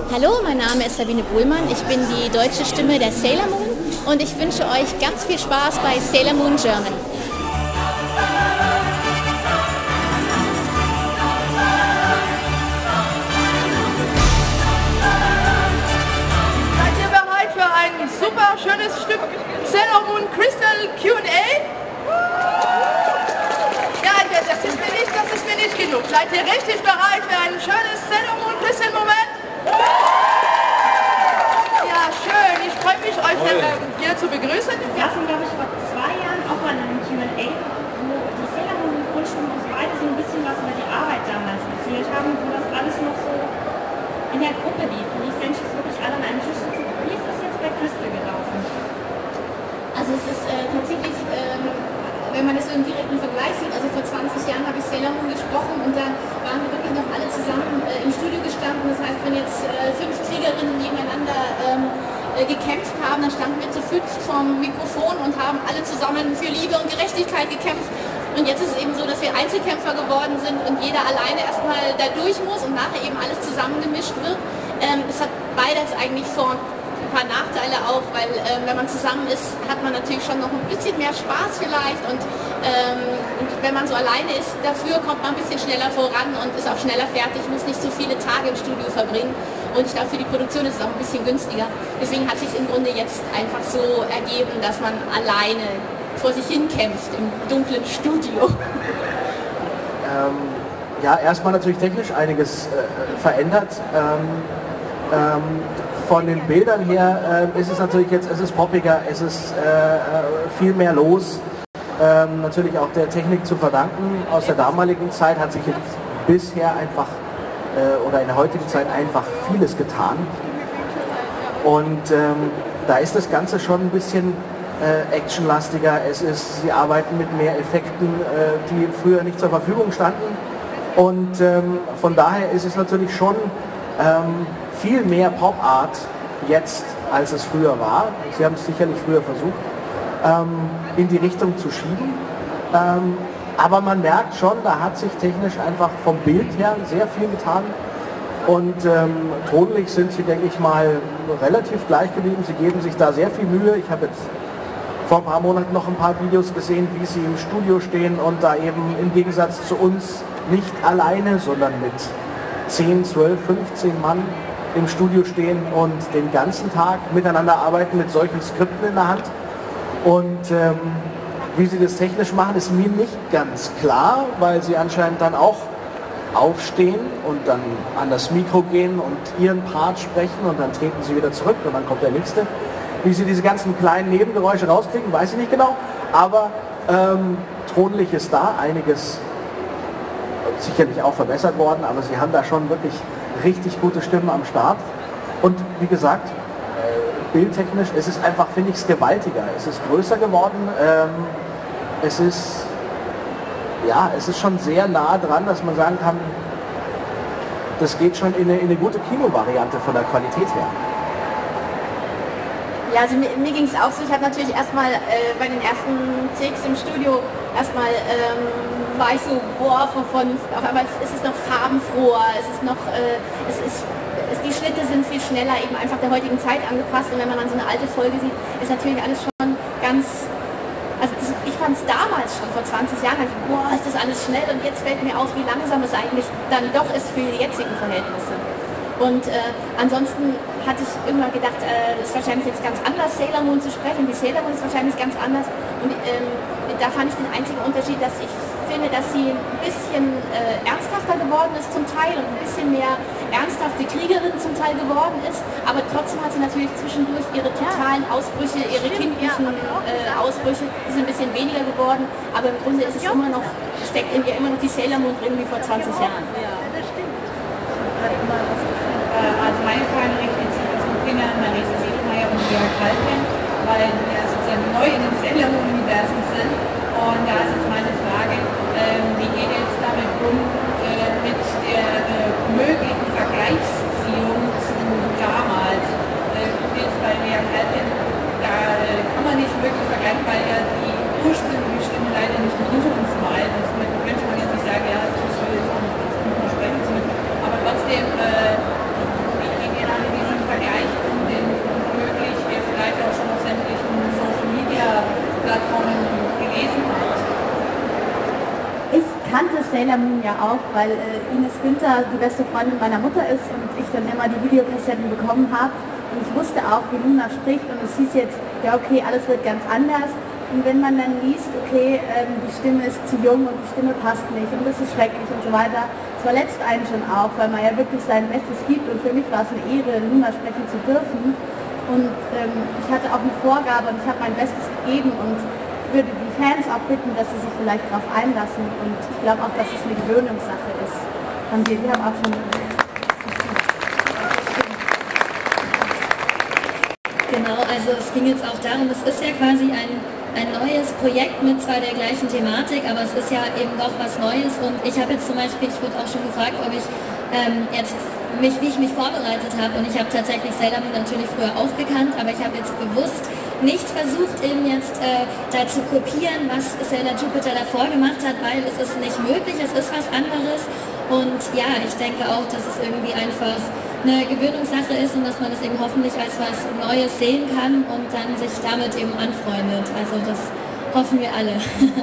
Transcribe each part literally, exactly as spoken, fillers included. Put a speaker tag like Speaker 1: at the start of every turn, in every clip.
Speaker 1: Hallo, mein Name ist Sabine Buhlmann, ich bin die deutsche Stimme der Sailor Moon und ich wünsche euch ganz viel Spaß bei Sailor Moon German.
Speaker 2: Seid ihr bereit für ein super schönes Stück Sailor Moon Crystal Q und A? Ja, das ist mir nicht, das ist mir nicht genug. Seid ihr richtig bereit für ein schönes Sailor Moon Crystal Moment? Ja, schön. Ich freue mich, euch äh, hier zu begrüßen.
Speaker 3: Wir hatten, glaube ich, vor zwei Jahren auch mal einen Q und A, wo die Sailor Moon Grundschule uns beide so ein bisschen was über die Arbeit damals erzählt haben, wo das alles noch so in der Gruppe lief, wo die Senshis wirklich alle an einem Tisch sitzen. Wie ist das jetzt bei Crystal gelaufen?
Speaker 1: Also es ist äh, tatsächlich, ähm, wenn man das so im direkten Vergleich sieht, also vor zwanzig Jahren habe ich Sailor Moon gesprochen und da waren wir wirklich noch alle zusammen äh, im Studio gestanden. Das heißt, wenn jetzt äh, fünf Kriegerinnen gegeneinander ähm, äh, gekämpft haben, dann standen wir zu fünft vom Mikrofon und haben alle zusammen für Liebe und Gerechtigkeit gekämpft. Und jetzt ist es eben so, dass wir Einzelkämpfer geworden sind und jeder alleine erstmal da durch muss und nachher eben alles zusammengemischt wird. Ähm, es hat beides eigentlich Vor- ein paar Nachteile auch, weil ähm, wenn man zusammen ist, hat man natürlich schon noch ein bisschen mehr Spaß vielleicht und, ähm, und wenn man so alleine ist, dafür kommt man ein bisschen schneller voran und ist auch schneller fertig, muss nicht so viele Tage im Studio verbringen und ich glaube für die Produktion ist es auch ein bisschen günstiger. Deswegen hat es sich im Grunde jetzt einfach so ergeben, dass man alleine vor sich hin kämpft im dunklen Studio.
Speaker 4: Ähm, ja, erstmal natürlich technisch einiges äh, verändert. Ähm, ähm, Von den Bildern her äh, ist es natürlich jetzt, es ist poppiger, es ist äh, viel mehr los. Ähm, natürlich auch der Technik zu verdanken. Aus der damaligen Zeit hat sich jetzt bisher einfach, äh, oder in der heutigen Zeit einfach vieles getan. Und ähm, da ist das Ganze schon ein bisschen äh, actionlastiger. Es ist, sie arbeiten mit mehr Effekten, äh, die früher nicht zur Verfügung standen. Und ähm, von daher ist es natürlich schon ähm, viel mehr Pop-Art jetzt, als es früher war. Sie haben es sicherlich früher versucht, ähm, in die Richtung zu schieben. Ähm, aber man merkt schon, da hat sich technisch einfach vom Bild her sehr viel getan. Und ähm, tonlich sind sie, denke ich mal, relativ gleich geblieben. Sie geben sich da sehr viel Mühe. Ich habe jetzt vor ein paar Monaten noch ein paar Videos gesehen, wie sie im Studio stehen und da eben im Gegensatz zu uns nicht alleine, sondern mit zehn, zwölf, fünfzehn Mann im Studio stehen und den ganzen Tag miteinander arbeiten mit solchen Skripten in der Hand. Und ähm, wie sie das technisch machen, ist mir nicht ganz klar, weil sie anscheinend dann auch aufstehen und dann an das Mikro gehen und ihren Part sprechen und dann treten sie wieder zurück und dann kommt der nächste. Wie sie diese ganzen kleinen Nebengeräusche rauskriegen, weiß ich nicht genau, aber ähm, tonlich ist da einiges sicherlich auch verbessert worden, aber sie haben da schon wirklich richtig gute Stimmen am Start. Und wie gesagt, bildtechnisch, es ist einfach, finde ich, es gewaltiger. Es ist größer geworden. Ähm, es ist, ja, es ist schon sehr nah dran, dass man sagen kann, das geht schon in eine, in eine gute Kinovariante von der Qualität her.
Speaker 1: Ja, also mir, mir ging es auch so, ich habe natürlich erstmal äh, bei den ersten Takes im Studio erstmal ähm, war ich so, boah, von, von auf einmal ist es noch farbenfroher, es ist noch, äh, es ist, es, die Schnitte sind viel schneller, eben einfach der heutigen Zeit angepasst und wenn man dann so eine alte Folge sieht, ist natürlich alles schon ganz, also das, ich fand es damals schon, vor zwanzig Jahren, ich, boah, ist das alles schnell und jetzt fällt mir auf, wie langsam es eigentlich dann doch ist für die jetzigen Verhältnisse. Und äh, ansonsten hatte ich immer gedacht, es äh, ist wahrscheinlich jetzt ganz anders, Sailor Moon zu sprechen. Die Sailor Moon ist wahrscheinlich ganz anders. Und ähm, da fand ich den einzigen Unterschied, dass ich finde, dass sie ein bisschen äh, ernsthafter geworden ist zum Teil und ein bisschen mehr ernsthafte Kriegerin zum Teil geworden ist. Aber trotzdem hat sie natürlich zwischendurch ihre totalen Ausbrüche, ihre kindlichen äh, Ausbrüche, die sind ein bisschen weniger geworden. Aber im Grunde ist es immer noch, steckt in ihr immer noch die Sailor Moon drin wie vor zwanzig Jahren.
Speaker 3: Also meine Frage richtet sich als Kinder an Marisa Sedlmayr und Jörg Halpern, weil die ja sozusagen neu in dem Sailor Moon Universum sind. Und da ist jetzt meine Frage, ähm, wie geht ihr jetzt damit um, äh, mit der äh, möglichen Vergleichsziehung zu damals? Äh, jetzt bei Jörg Halpern, da äh, kann man nicht wirklich vergleichen, weil ja die ursprüngliche Stimme leider nicht mehr hinter uns malt. Das könnte man jetzt nicht sagen, ja, das ist so jetzt auch nicht sprechen zu müssen. Aber trotzdem, äh, wie geht ihr damit
Speaker 1: kannte Sailor Moon ja auch, weil äh, Ines Günther die beste Freundin meiner Mutter ist und ich dann immer die Videokassetten bekommen habe. Und ich wusste auch, wie Luna spricht und es hieß jetzt, ja okay, alles wird ganz anders. Und wenn man dann liest, okay, ähm, die Stimme ist zu jung und die Stimme passt nicht und das ist schrecklich und so weiter, das verletzt einen schon auch, weil man ja wirklich sein Bestes gibt und für mich war es eine Ehre, Luna sprechen zu dürfen. Und ähm, ich hatte auch eine Vorgabe und ich habe mein Bestes gegeben und ich würde die Fans auch bitten, dass sie sich vielleicht darauf einlassen und ich glaube auch, dass es eine Gewöhnungssache ist. Haben wir, wir haben auch schon...
Speaker 5: Genau, also es ging jetzt auch darum, es ist ja quasi ein, ein neues Projekt mit zwar der gleichen Thematik, aber es ist ja eben doch was Neues und ich habe jetzt zum Beispiel, ich wurde auch schon gefragt, ob ich ähm, jetzt mich, wie ich mich vorbereitet habe und ich habe tatsächlich Sailor Moon natürlich früher auch gekannt, aber ich habe jetzt bewusst nicht versucht, eben jetzt äh, da zu kopieren, was Sailor Jupiter davor gemacht hat, weil es ist nicht möglich, es ist was anderes und ja, ich denke auch, dass es irgendwie einfach eine Gewöhnungssache ist und dass man es eben hoffentlich als was Neues sehen kann und dann sich damit eben anfreundet. Also das hoffen wir alle.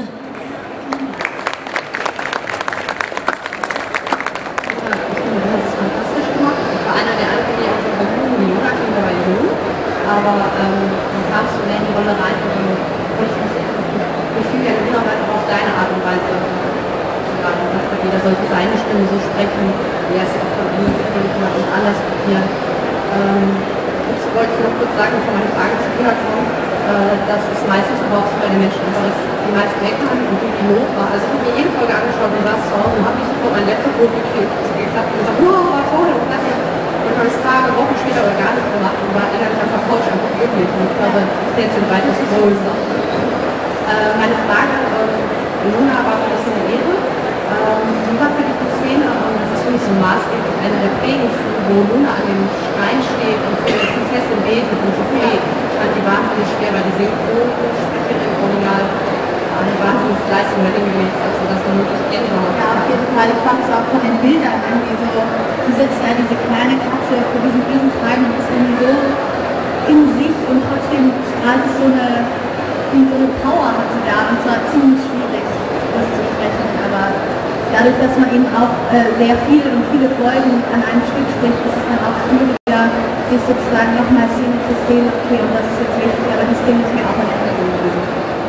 Speaker 6: Einer der anderen, die auch so versuchen, die Luna Kinder war jung, aber ähm, dann kamst du mehr in die Rolle rein und ich gefühl ja Luna weiter auf deine Art und Weise sogar gesagt hat, jeder sollte seine Stimme so sprechen, wie er es auch von ihm gefunden hat und anders kopieren. Ähm, jetzt wollte ich noch kurz sagen, bevor meine Frage zu Luna kommt, äh, dass es meistens überhaupt so bei den Menschen ist, dass die meisten meckern und die Pilot war. Also ich habe mir jede Folge angeschaut und saß zu Hause und habe mich sofort mein Laptop hochgeklickt und geklappt und gesagt, wow, war toll und klasse. Und habe es Tage, Wochen später aber gar nicht gemacht und war innerlich auf der Couch einfach glücklich. Und ich glaube, das ist jetzt ein breites Größe. Äh, meine Frage, äh, Luna war für dich eine Ehre. Ähm, wie war für dich die Szene, und das ist für mich so maßgeblich eine der prägendsten, wo Luna an dem Stein steht und für die Prinzessin betet und so fleht. Ich fand die wahnsinnig schwer, weil die Synchronsprecherin original eine wahnsinnig Leistung hingelegt hat, sodass man wirklich Gänsehaut
Speaker 1: Ja, auf jeden Fall. Ich fand es auch von den Bildern irgendwie so, sie sitzt da, diese kleine Katze vor diesem Riesentreiben und ist irgendwie so in sich und trotzdem strahlt es so eine, wie so eine Power hat sie da und es war ziemlich schwierig, das zu sprechen, aber dadurch, dass man eben auch äh, sehr viel und viele Folgen an einem Stück spricht, ist es dann auch schwieriger, sich sozusagen nochmal Szene für Szene, okay, und das ist jetzt wichtig, aber die Szene ist mir auch in Erinnerung geblieben.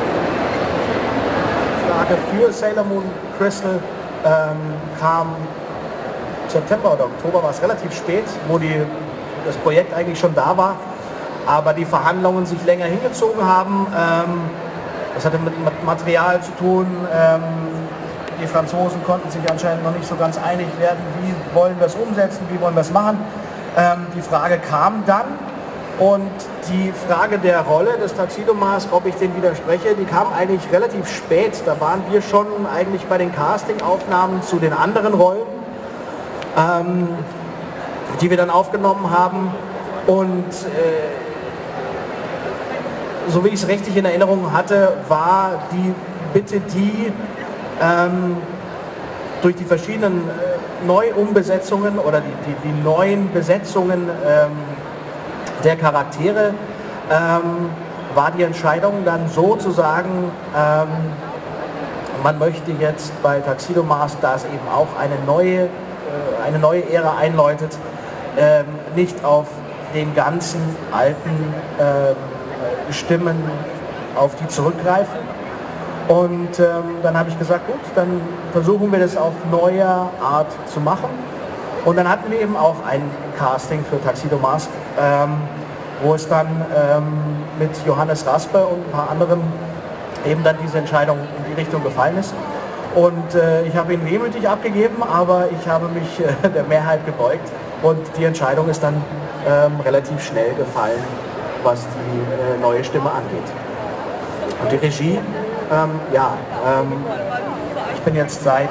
Speaker 4: Für Sailor Moon Crystal ähm, kam September oder Oktober, war es relativ spät, wo die, das Projekt eigentlich schon da war, aber die Verhandlungen sich länger hingezogen haben. Ähm, das hatte mit Material zu tun. Ähm, die Franzosen konnten sich anscheinend noch nicht so ganz einig werden, wie wollen wir es umsetzen, wie wollen wir es machen. Ähm, die Frage kam dann. Und die Frage der Rolle des Tuxedo-Mask, ob ich den widerspreche, die kam eigentlich relativ spät. Da waren wir schon eigentlich bei den Casting-Aufnahmen zu den anderen Rollen, ähm, die wir dann aufgenommen haben. Und äh, so wie ich es richtig in Erinnerung hatte, war die Bitte die, ähm, durch die verschiedenen äh, Neuumbesetzungen oder die, die, die neuen Besetzungen ähm, der Charaktere ähm, war die Entscheidung dann so zu sagen, ähm, man möchte jetzt bei Tuxedo Mask, da es eben auch eine neue, äh, eine neue Ära einläutet, ähm, nicht auf den ganzen alten äh, Stimmen auf die zurückgreifen. Und ähm, dann habe ich gesagt, gut, dann versuchen wir das auf neue Art zu machen. Und dann hatten wir eben auch ein Casting für Tuxedo Mask, ähm, wo es dann ähm, mit Johannes Raspe und ein paar anderen eben dann diese Entscheidung in die Richtung gefallen ist. Und äh, ich habe ihn wehmütig abgegeben, aber ich habe mich äh, der Mehrheit gebeugt und die Entscheidung ist dann ähm, relativ schnell gefallen, was die äh, neue Stimme angeht. Und die Regie, ähm, ja, ähm, ich bin jetzt seit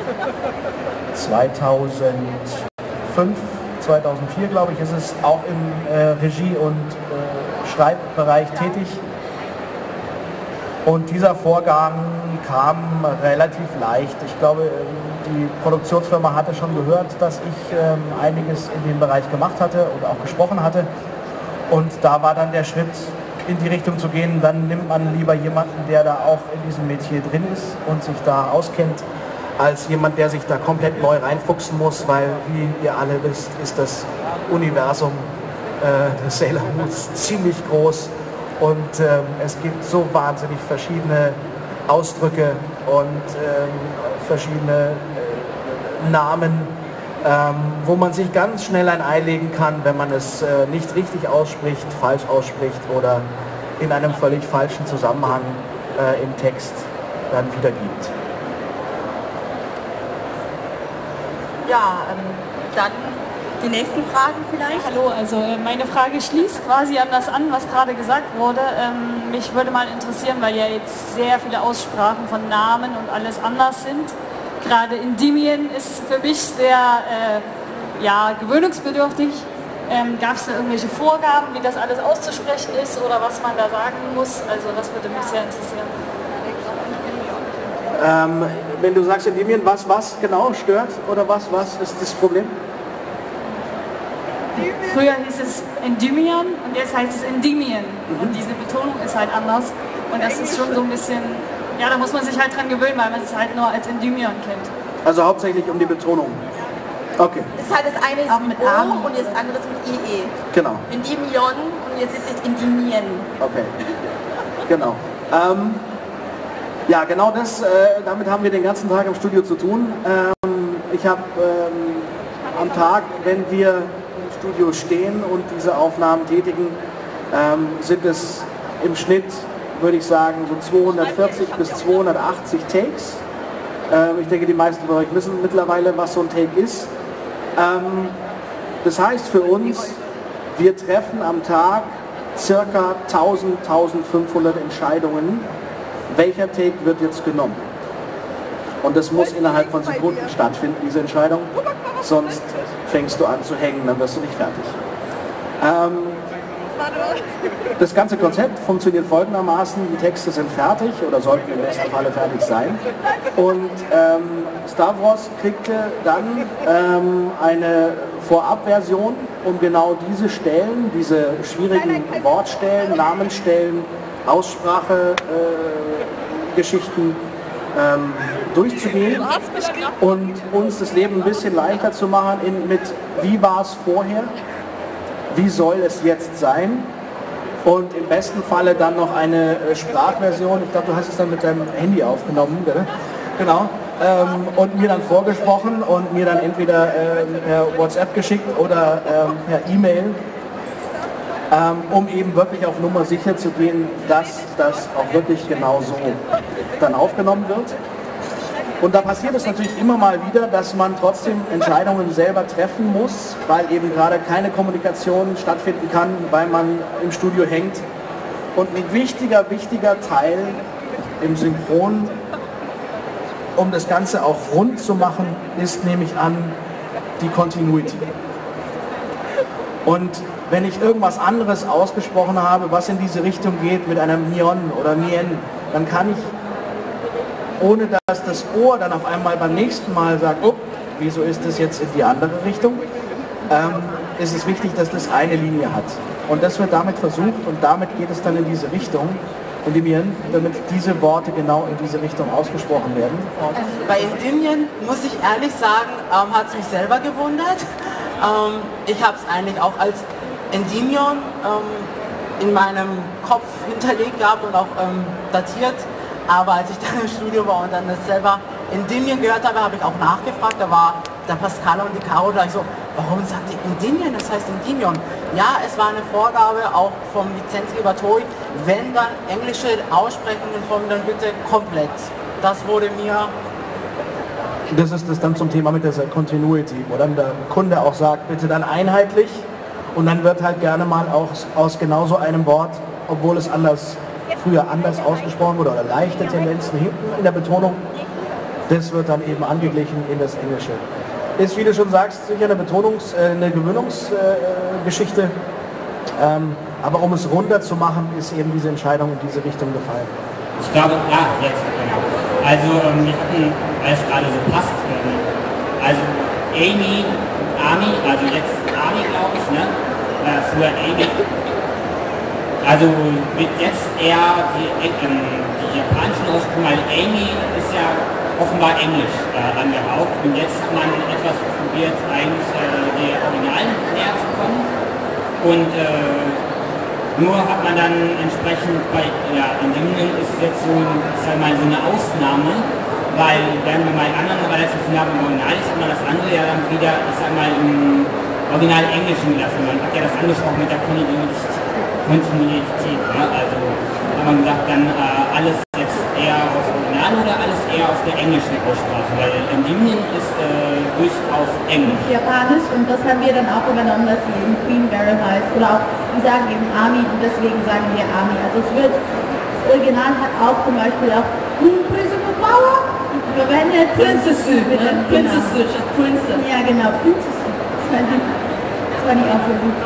Speaker 4: zweitausendfünf, zweitausendvier glaube ich, ist es auch im äh, Regie- und äh, Schreibbereich tätig. Und dieser Vorgang kam relativ leicht. Ich glaube, die Produktionsfirma hatte schon gehört, dass ich ähm, einiges in dem Bereich gemacht hatte und auch gesprochen hatte. Und da war dann der Schritt, in die Richtung zu gehen, dann nimmt man lieber jemanden, der da auch in diesem Metier drin ist und sich da auskennt. als jemand, der sich da komplett neu reinfuchsen muss, weil, wie ihr alle wisst, ist das Universum äh, des Sailor Moon ziemlich groß und ähm, es gibt so wahnsinnig verschiedene Ausdrücke und ähm, verschiedene äh, Namen, ähm, wo man sich ganz schnell ein Ei legen kann, wenn man es äh, nicht richtig ausspricht, falsch ausspricht oder in einem völlig falschen Zusammenhang äh, im Text dann wiedergibt.
Speaker 2: Ja, ähm, dann die nächsten Fragen vielleicht.
Speaker 7: Hallo, also äh, meine Frage schließt quasi an das an, was gerade gesagt wurde. Ähm, mich würde mal interessieren, weil ja jetzt sehr viele Aussprachen von Namen und alles anders sind. Gerade Endymion ist für mich sehr äh, ja, gewöhnungsbedürftig. Ähm, Gab es da irgendwelche Vorgaben, wie das alles auszusprechen ist oder was man da sagen muss? Also das würde mich sehr interessieren.
Speaker 4: Ähm, wenn du sagst Endymion, was, was genau stört oder was, was ist das Problem?
Speaker 7: Früher hieß es Endymion und jetzt heißt es Endymion. Mhm. Und diese Betonung ist halt anders. Und das ist schon so ein bisschen, ja, da muss man sich halt dran gewöhnen, weil man es halt nur als Endymion kennt.
Speaker 4: Also hauptsächlich um die Betonung. Okay.
Speaker 2: Das ist halt das eine ist
Speaker 7: Auch mit
Speaker 2: O
Speaker 7: A.
Speaker 2: und das andere ist mit I E.
Speaker 4: Genau.
Speaker 2: Endymion und jetzt ist es Endymion.
Speaker 4: Okay. Genau. Ähm, ja, genau das, äh, damit haben wir den ganzen Tag im Studio zu tun. Ähm, ich habe ähm, am Tag, wenn wir im Studio stehen und diese Aufnahmen tätigen, ähm, sind es im Schnitt, würde ich sagen, so zweihundertvierzig bis zweihundertachtzig Takes. Ähm, ich denke, die meisten von euch wissen mittlerweile, was so ein Take ist. Ähm, das heißt für uns, wir treffen am Tag circa tausend, eintausendfünfhundert Entscheidungen, welcher Take wird jetzt genommen. Und das muss innerhalb von Sekunden stattfinden, diese Entscheidung, sonst fängst du an zu hängen, dann wirst du nicht fertig. Ähm, das ganze Konzept funktioniert folgendermaßen, die Texte sind fertig oder sollten im besten Falle fertig sein. Und ähm, Star Wars kriegte dann ähm, eine Vorabversion, um genau diese Stellen, diese schwierigen Wortstellen, Namensstellen, Aussprachegeschichten äh, ähm, durchzugehen und uns das Leben ein bisschen leichter zu machen in, mit wie war es vorher, wie soll es jetzt sein und im besten Falle dann noch eine äh, Sprachversion, ich glaube du hast es dann mit deinem Handy aufgenommen, oder? Genau, ähm, und mir dann vorgesprochen und mir dann entweder äh, per WhatsApp geschickt oder äh, per E-Mail, ähm, um eben wirklich auf Nummer sicher zu gehen, dass das auch wirklich genau so dann aufgenommen wird. Und da passiert es natürlich immer mal wieder, dass man trotzdem Entscheidungen selber treffen muss, weil eben gerade keine Kommunikation stattfinden kann, weil man im Studio hängt. Und ein wichtiger, wichtiger Teil im Synchron, um das Ganze auch rund zu machen, ist, nehme ich an, die Continuity. Und wenn ich irgendwas anderes ausgesprochen habe, was in diese Richtung geht mit einem Nion oder Nien, dann kann ich, ohne dass das Ohr dann auf einmal beim nächsten Mal sagt, oh, wieso ist das jetzt in die andere Richtung, ähm, ist es wichtig, dass das eine Linie hat. Und das wird damit versucht und damit geht es dann in diese Richtung, Endymion, damit diese Worte genau in diese Richtung ausgesprochen werden.
Speaker 8: Bei Endymion, muss ich ehrlich sagen, ähm, hat es mich selber gewundert. Ähm, ich habe es eigentlich auch als Endymion ähm, in meinem Kopf hinterlegt gehabt und auch ähm, datiert. Aber als ich dann im Studio war und dann das selber Endymion gehört habe, habe ich auch nachgefragt. Da war der Pascal und die Caro da, ich so, warum sagt ihr Endymion? Das heißt Endymion. Ja, es war eine Vorgabe auch vom Lizenzgeber Toei, wenn dann englische Aussprechungen kommen, dann bitte komplett. Das wurde mir...
Speaker 4: Das ist das dann zum Thema mit dieser Continuity, wo dann der Kunde auch sagt, bitte dann einheitlich und dann wird halt gerne mal auch aus genauso einem Wort, obwohl es anders früher anders ausgesprochen wurde oder leichte Tendenzen hinten in der Betonung, das wird dann eben angeglichen in das Englische. Ist, wie du schon sagst, sicher eine Betonungs-, äh, eine Gewöhnungsgeschichte, äh, ähm, aber um es runter zu machen, ist eben diese Entscheidung in diese Richtung gefallen.
Speaker 9: Ich glaube, ja, jetzt, genau. Also, ähm, wir hatten, weil es gerade so passt, ähm, also Amy, Ami, also jetzt Ami, glaube ich, ne? Äh, früher Amy. Also wird jetzt eher die, ähm, die japanischen Ursprung, weil Amy ist ja offenbar Englisch äh, angehaucht. Und jetzt hat man etwas probiert, eigentlich äh, der Originalen näher zu kommen. Und äh, nur hat man dann entsprechend bei, ja, in Englischen ist jetzt so, sag mal, so eine Ausnahme, weil wenn man bei anderen relativ nah im Original ist, hat man das andere ja dann wieder, ich sag mal, im Original Englischen gelassen. Man hat ja das angesprochen mit der Kontinuität. Kontinuität ne? Also hat man gesagt, dann äh, alles jetzt eher auf Original oder alles eher auf der englischen Aussprache, weil Endymion ist äh, durchaus Englisch.
Speaker 1: Japanisch, und das haben wir dann auch übernommen, dass sie eben Queen Beryl heißt, oder auch, die sagen eben Ami und deswegen sagen wir Ami. Also es wird, das Original hat auch zum Beispiel auch Princess Power, wir werden ja Princess, bitte, Princess, Princess. Ja genau, Princess. Das fand ich, das fand ich auch so gut.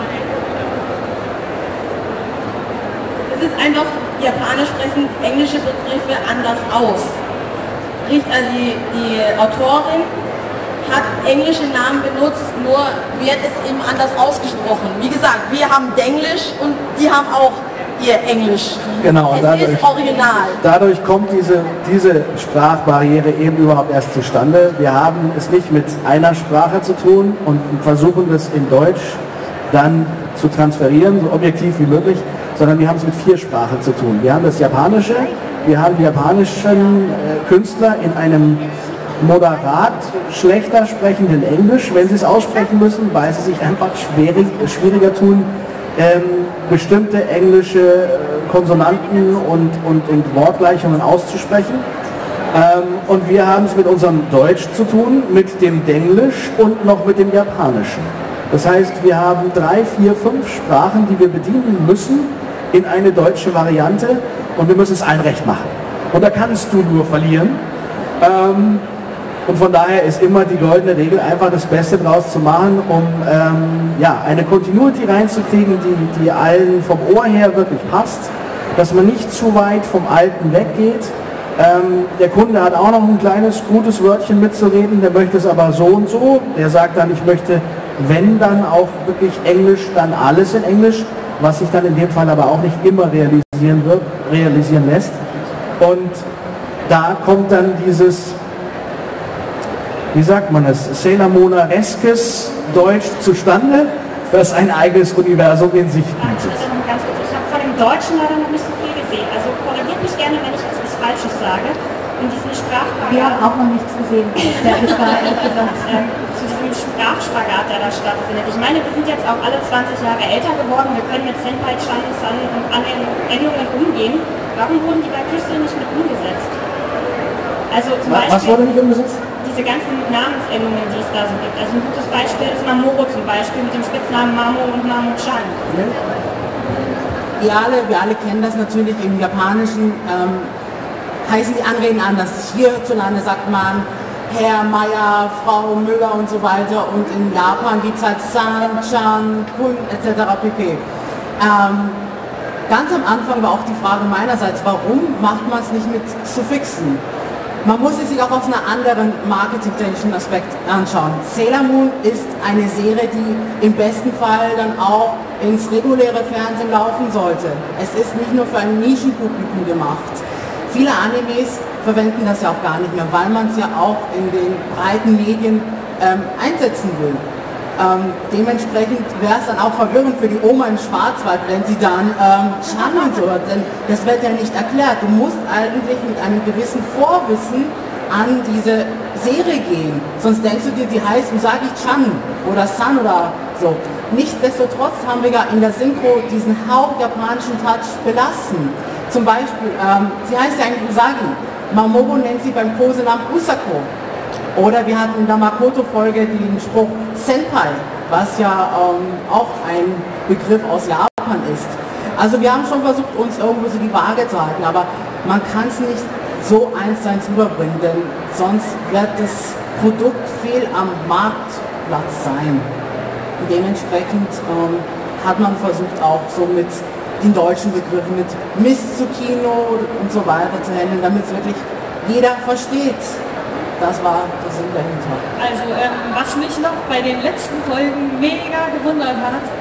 Speaker 10: Es ist einfach, Japanisch sprechen englische Begriffe anders aus. Riecht an die, die Autorin hat englische Namen benutzt, nur wird es eben anders ausgesprochen. Wie gesagt, wir haben Denglisch und die haben auch ihr Englisch.
Speaker 4: Genau,
Speaker 10: es
Speaker 4: dadurch,
Speaker 10: ist original.
Speaker 4: Dadurch kommt diese, diese Sprachbarriere eben überhaupt erst zustande. Wir haben es nicht mit einer Sprache zu tun und versuchen das in Deutsch dann zu transferieren, so objektiv wie möglich, sondern wir haben es mit vier Sprachen zu tun. Wir haben das Japanische, wir haben die japanischen äh, Künstler in einem moderat schlechter sprechenden Englisch, wenn sie es aussprechen müssen, weil sie sich einfach schwierig, schwieriger tun, ähm, bestimmte englische äh, Konsonanten und, und, und Wortgleichungen auszusprechen. Ähm, und wir haben es mit unserem Deutsch zu tun, mit dem Denglisch und noch mit dem Japanischen. Das heißt, wir haben drei, vier, fünf Sprachen, die wir bedienen müssen in eine deutsche Variante, und wir müssen es allen recht machen. Und da kannst du nur verlieren. Ähm, und von daher ist immer die goldene Regel, einfach das Beste draus zu machen, um ähm, ja, eine Continuity reinzukriegen, die, die allen vom Ohr her wirklich passt, dass man nicht zu weit vom Alten weggeht. Ähm, der Kunde hat auch noch ein kleines, gutes Wörtchen mitzureden, der möchte es aber so und so. Der sagt dann, ich möchte, wenn dann auch wirklich Englisch, dann alles in Englisch, was sich dann in dem Fall aber auch nicht immer realisieren wird, realisieren lässt. Und da kommt dann dieses, wie sagt man es, Sailor Moon-eskes Deutsch zustande, das ein eigenes Universum in sich bietet.
Speaker 11: Also ganz kurz, ich habe von dem Deutschen leider noch nicht so viel gesehen. Also korrigiert mich gerne, wenn ich etwas Falsches sage. Und diesen Sprachspagat...
Speaker 1: Wir haben auch noch nichts gesehen. Das war ehrlich gesagt.
Speaker 11: Ähm, zu diesem Sprachspagat, der da stattfindet. Ich meine, wir sind jetzt auch alle zwanzig Jahre älter geworden. Wir können mit Senpai, Chan, San und anderen Endungen umgehen. Warum wurden die bei Crystal nicht mit umgesetzt? Also zum Beispiel...
Speaker 4: Was wurde nicht umgesetzt?
Speaker 11: Diese ganzen Namensendungen, die es da so gibt. Also ein gutes Beispiel ist Mamoru zum Beispiel mit dem Spitznamen Mamo und Mamo-chan.
Speaker 8: Ja. Wir alle, wir alle kennen das natürlich im Japanischen, ähm, heißen die Anreden anders. Hierzulande sagt man Herr, Meier, Frau, Müller und so weiter, und in Japan gibt es halt San, Chan, Kun et cetera pp. Ähm, ganz am Anfang war auch die Frage meinerseits, warum macht man es nicht mit Suffixen? Man muss es sich auch aus einem anderen marketingtechnischen Aspekt anschauen. Sailor Moon ist eine Serie, die im besten Fall dann auch ins reguläre Fernsehen laufen sollte. Es ist nicht nur für ein Nischenpublikum gemacht. Viele Animes verwenden das ja auch gar nicht mehr, weil man es ja auch in den breiten Medien ähm, einsetzen will. Ähm, dementsprechend wäre es dann auch verwirrend für die Oma im Schwarzwald, wenn sie dann ähm, Chan und so hört, denn das wird ja nicht erklärt. Du musst eigentlich mit einem gewissen Vorwissen an diese Serie gehen, sonst denkst du dir, die heißt, und sage ich Chan oder San oder so. Nichtsdestotrotz haben wir ja in der Synchro diesen Hauch japanischen Touch belassen. Zum Beispiel, ähm, sie heißt ja eigentlich Usagi, Mamoru nennt sie beim Kosenamen Usako. Oder wir hatten in der Makoto-Folge den Spruch Senpai, was ja ähm, auch ein Begriff aus Japan ist. Also wir haben schon versucht, uns irgendwo so die Waage zu halten, aber man kann es nicht so eins zu eins rüberbringen, denn sonst wird das Produkt fehl am Marktplatz sein. Und dementsprechend ähm, hat man versucht, auch so mit den deutschen Begriffen, mit Mist zu Kino und so weiter zu handeln, damit es wirklich jeder versteht. Das war der Sinn dahinter.
Speaker 7: Also ähm, was mich noch bei den letzten Folgen mega gewundert hat,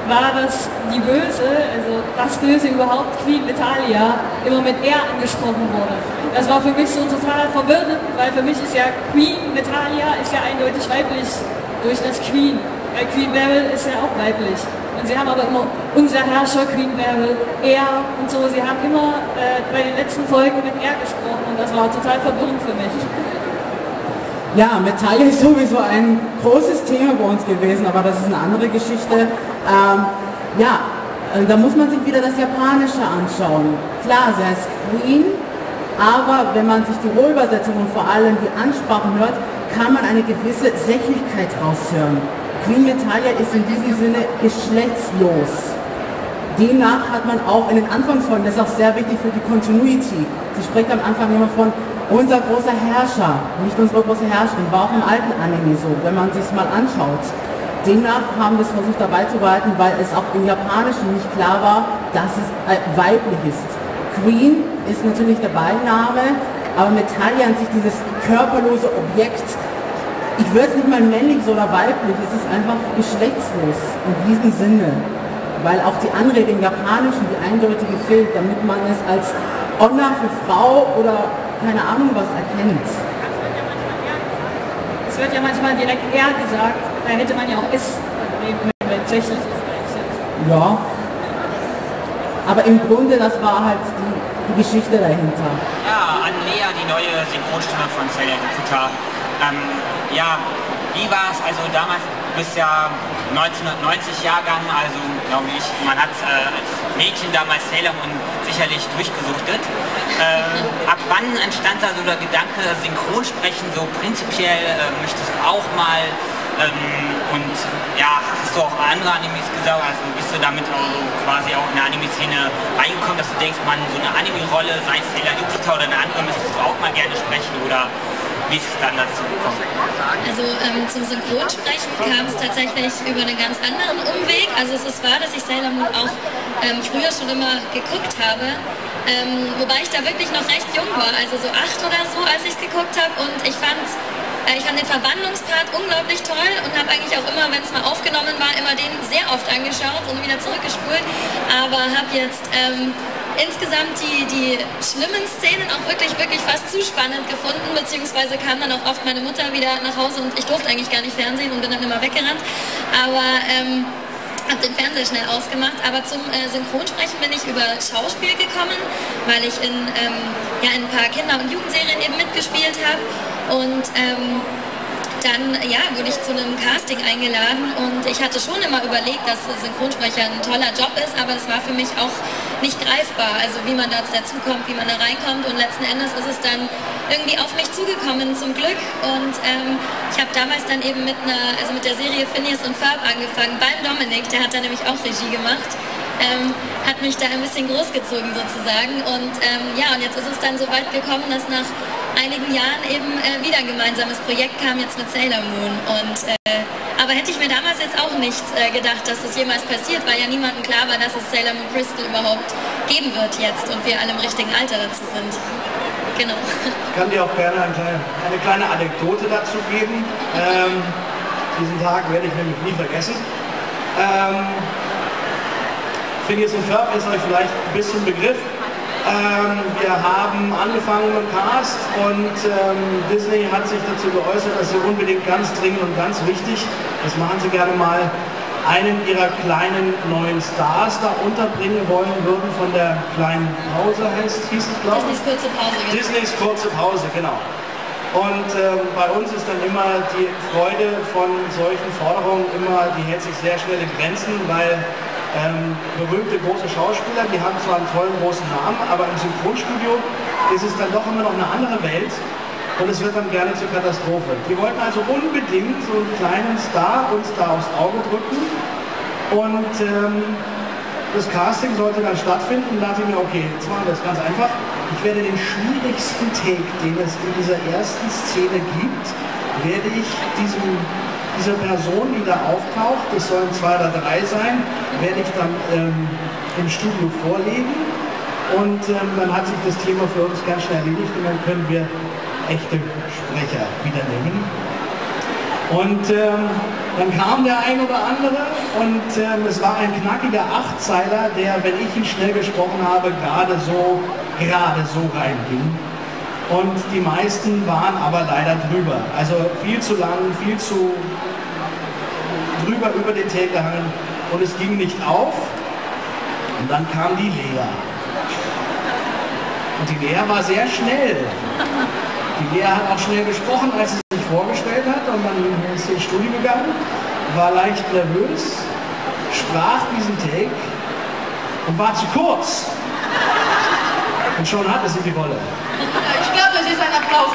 Speaker 7: war das die Böse, also das Böse überhaupt, Queen Natalia, immer mit er angesprochen wurde. Das war für mich so total verwirrend, weil für mich ist ja Queen Natalia ist ja eindeutig weiblich durch das Queen. Weil Queen Beryl ist ja auch weiblich. Und sie haben aber immer unser Herrscher, Queen Beryl, er und so. Sie haben immer äh, bei den letzten Folgen mit er gesprochen und das war total verwirrend für mich.
Speaker 8: Ja, Natalia ist sowieso ein großes Thema bei uns gewesen, aber das ist eine andere Geschichte. Ähm, ja, da muss man sich wieder das Japanische anschauen. Klar, sie heißt Queen, aber wenn man sich die Rohübersetzung und vor allem die Ansprachen hört, kann man eine gewisse Sächlichkeit raushören. Queen Natalia ist in diesem Sinne geschlechtslos. Demnach hat man auch in den Anfangsfolgen, das ist auch sehr wichtig für die Continuity, sie spricht am Anfang immer von unser großer Herrscher, nicht unsere große Herrscherin, war auch im alten Anime so, wenn man sich es mal anschaut. Demnach haben wir es versucht dabei zu behalten, weil es auch im Japanischen nicht klar war, dass es äh, weiblich ist. Queen ist natürlich der Beiname, aber Natalia an sich, dieses körperlose Objekt, ich würde es nicht mal männlich oder weiblich, es ist einfach geschlechtslos in diesem Sinne. Weil auch die Anrede im Japanischen, die eindeutige fehlt, damit man es als Onna für Frau oder keine Ahnung was erkennt.
Speaker 7: Es wird ja manchmal direkt er gesagt, da hätte man ja auch es nehmen können, wenn es sächlich ist.
Speaker 8: Ja, aber im Grunde, das war halt die, die Geschichte dahinter.
Speaker 9: Ja, an Lea, die neue Synchronstimme von Sailor Moon. Ähm, ja, wie war es also damals? Du bist ja neunzehnhundertneunzig Jahrgang, also glaube ich, man hat äh, als Mädchen damals Sailor Moon sicherlich durchgesuchtet. Äh, ab wann entstand da so der Gedanke, Synchronsprechen so prinzipiell, äh, möchtest du auch mal, ähm, und ja, hast du auch andere Animes gesagt, also bist du damit auch so quasi auch in der Anime-Szene reingekommen, dass du denkst, man, so eine Anime-Rolle, sei es Sailor Jupiter oder eine andere, müsstest du auch mal gerne sprechen, oder wie ist es dann dazu gekommen?
Speaker 5: Also ähm, zum Synchronsprechen kam es tatsächlich über einen ganz anderen Umweg. Also es ist wahr, dass ich Sailor Moon auch ähm, früher schon immer geguckt habe. Ähm, wobei ich da wirklich noch recht jung war, also so acht oder so, als ich es geguckt habe. Und ich fand, äh, ich fand den Verwandlungspart unglaublich toll und habe eigentlich auch immer, wenn es mal aufgenommen war, immer den sehr oft angeschaut und wieder zurückgespult. Aber habe jetzt ähm, insgesamt die, die schlimmen Szenen auch wirklich, wirklich fast zu spannend gefunden, beziehungsweise kam dann auch oft meine Mutter wieder nach Hause und ich durfte eigentlich gar nicht Fernsehen und bin dann immer weggerannt. Aber ähm, habe den Fernseher schnell ausgemacht, aber zum äh, Synchronsprechen bin ich über Schauspiel gekommen, weil ich in, ähm, ja, in ein paar Kinder- und Jugendserien eben mitgespielt habe und ähm, dann ja, wurde ich zu einem Casting eingeladen und ich hatte schon immer überlegt, dass Synchronsprecher ein toller Job ist, aber es war für mich auch nicht greifbar, also wie man da dazukommt, wie man da reinkommt und letzten Endes ist es dann irgendwie auf mich zugekommen zum Glück und ähm, ich habe damals dann eben mit einer, also mit der Serie Phineas und Ferb angefangen, beim Dominik, der hat da nämlich auch Regie gemacht. Ähm, hat mich da ein bisschen großgezogen sozusagen und ähm, ja, und jetzt ist es dann so weit gekommen, dass nach einigen Jahren eben äh, wieder ein gemeinsames Projekt kam, jetzt mit Sailor Moon und äh, aber hätte ich mir damals jetzt auch nicht äh, gedacht, dass das jemals passiert, weil ja niemandem klar war, dass es Sailor Moon Crystal überhaupt geben wird jetzt und wir alle im richtigen Alter dazu sind. Genau.
Speaker 4: Ich kann dir auch gerne eine kleine, eine kleine Anekdote dazu geben. Ähm, diesen Tag werde ich nämlich nie vergessen. Ähm, Phineas und Ferb ist euch vielleicht ein bisschen Begriff. Ähm, wir haben angefangen mit Cast und ähm, Disney hat sich dazu geäußert, dass sie unbedingt ganz dringend und ganz wichtig, das machen sie gerne mal, einen ihrer kleinen neuen Stars da unterbringen wollen würden von der kleinen Pause, heißt, hieß es, glaube ich?
Speaker 5: Disneys kurze Pause. Genau.
Speaker 4: Disneys kurze Pause, genau. Und ähm, bei uns ist dann immer die Freude von solchen Forderungen immer, die hält sich sehr schnell in Grenzen, weil Ähm, berühmte große Schauspieler, die haben zwar einen tollen großen Namen, aber im Synchronstudio ist es dann doch immer noch eine andere Welt und es wird dann gerne zur Katastrophe. Die wollten also unbedingt so einen kleinen Star uns da aufs Auge drücken und ähm, das Casting sollte dann stattfinden und da dachte ich mir, okay, jetzt machen wir das ganz einfach. Ich werde den schwierigsten Take, den es in dieser ersten Szene gibt, werde ich diesem Diese Person, die da auftaucht, das sollen zwei oder drei sein, werde ich dann ähm, im Studio vorlegen und ähm, dann hat sich das Thema für uns ganz schnell erledigt und dann können wir echte Sprecher wieder nehmen.
Speaker 12: Und ähm, dann kam der ein oder andere und ähm, es war ein knackiger Achtzeiler, der, wenn ich ihn schnell gesprochen habe, gerade so, gerade so reinging. Und die meisten waren aber leider drüber. Also viel zu lang, viel zu drüber über den Take gehangen und es ging nicht auf. Und dann kam die Lea. Und die Lea war sehr schnell. Die Lea hat auch schnell gesprochen, als sie sich vorgestellt hat, und dann ist sie ins Studio gegangen, war leicht nervös, sprach diesen Take und war zu kurz. Und schon hatte sie die Rolle.
Speaker 2: Ich glaube, das ist ein Applaus.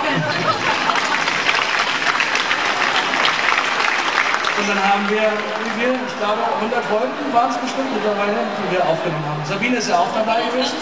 Speaker 12: Und dann haben wir, wie viel? Ich glaube, hundert Folgen waren es bestimmt mittlerweile, die wir aufgenommen haben. Sabine ist ja auch dabei gewesen.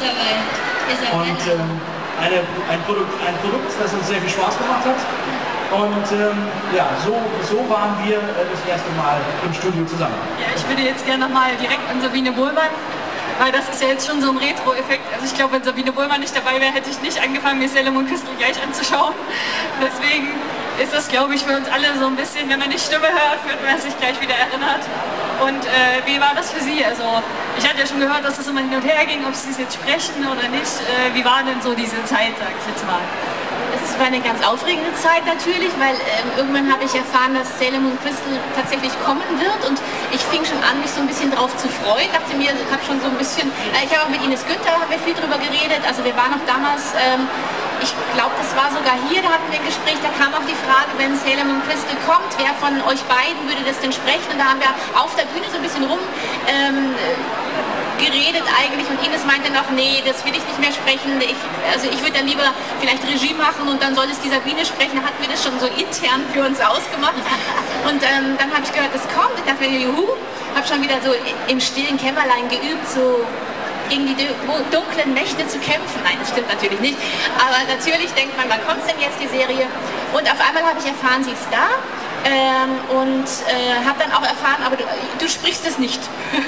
Speaker 12: Und ähm, eine, ein, Produkt, ein Produkt, das uns sehr viel Spaß gemacht hat. Und ähm, ja, so, so waren wir äh, das erste Mal im Studio zusammen.
Speaker 7: Ja, ich würde jetzt gerne nochmal direkt an Sabine Bohlmann, weil das ist ja jetzt schon so ein Retro-Effekt. Also ich glaube, wenn Sabine Bohlmann nicht dabei wäre, hätte ich nicht angefangen, mir Sailor Moon Crystal gleich anzuschauen. Deswegen ist das, glaube ich, für uns alle so ein bisschen, wenn man die Stimme hört, wird man sich gleich wieder erinnert. Und äh, wie war das für Sie? Also ich hatte ja schon gehört, dass es immer hin und her ging, ob Sie es jetzt sprechen oder nicht. Äh, wie war denn so diese Zeit, sag ich jetzt mal?
Speaker 1: Es war eine ganz aufregende Zeit natürlich, weil ähm, irgendwann habe ich erfahren, dass Sailor Moon Crystal tatsächlich kommen wird, und ich fing schon an, mich so ein bisschen drauf zu freuen. Dachte mir, ich habe schon so ein bisschen, äh, ich habe auch mit Ines Günther haben wir viel drüber geredet. Also wir waren noch damals, ähm, ich glaube, das war sogar hier, da hatten wir ein Gespräch, da kam auch die Frage, wenn Sailor Moon Crystal kommt, wer von euch beiden würde das denn sprechen? Und da haben wir auf der Bühne so ein bisschen rum ähm, geredet eigentlich, und Ines meinte noch, nee, das will ich nicht mehr sprechen, ich, also ich würde dann lieber vielleicht Regie machen und dann soll es die Sabine sprechen. Da hatten wir das schon so intern für uns ausgemacht, und ähm, dann habe ich gehört, das kommt, ich dachte mir, juhu, habe schon wieder so im stillen Kämmerlein geübt, so gegen die dunklen Mächte zu kämpfen. Nein, das stimmt natürlich nicht, aber natürlich denkt man, wann kommt denn jetzt die Serie? Und auf einmal habe ich erfahren, sie ist da. Ähm, und äh, habe dann auch erfahren, aber du, du sprichst es nicht.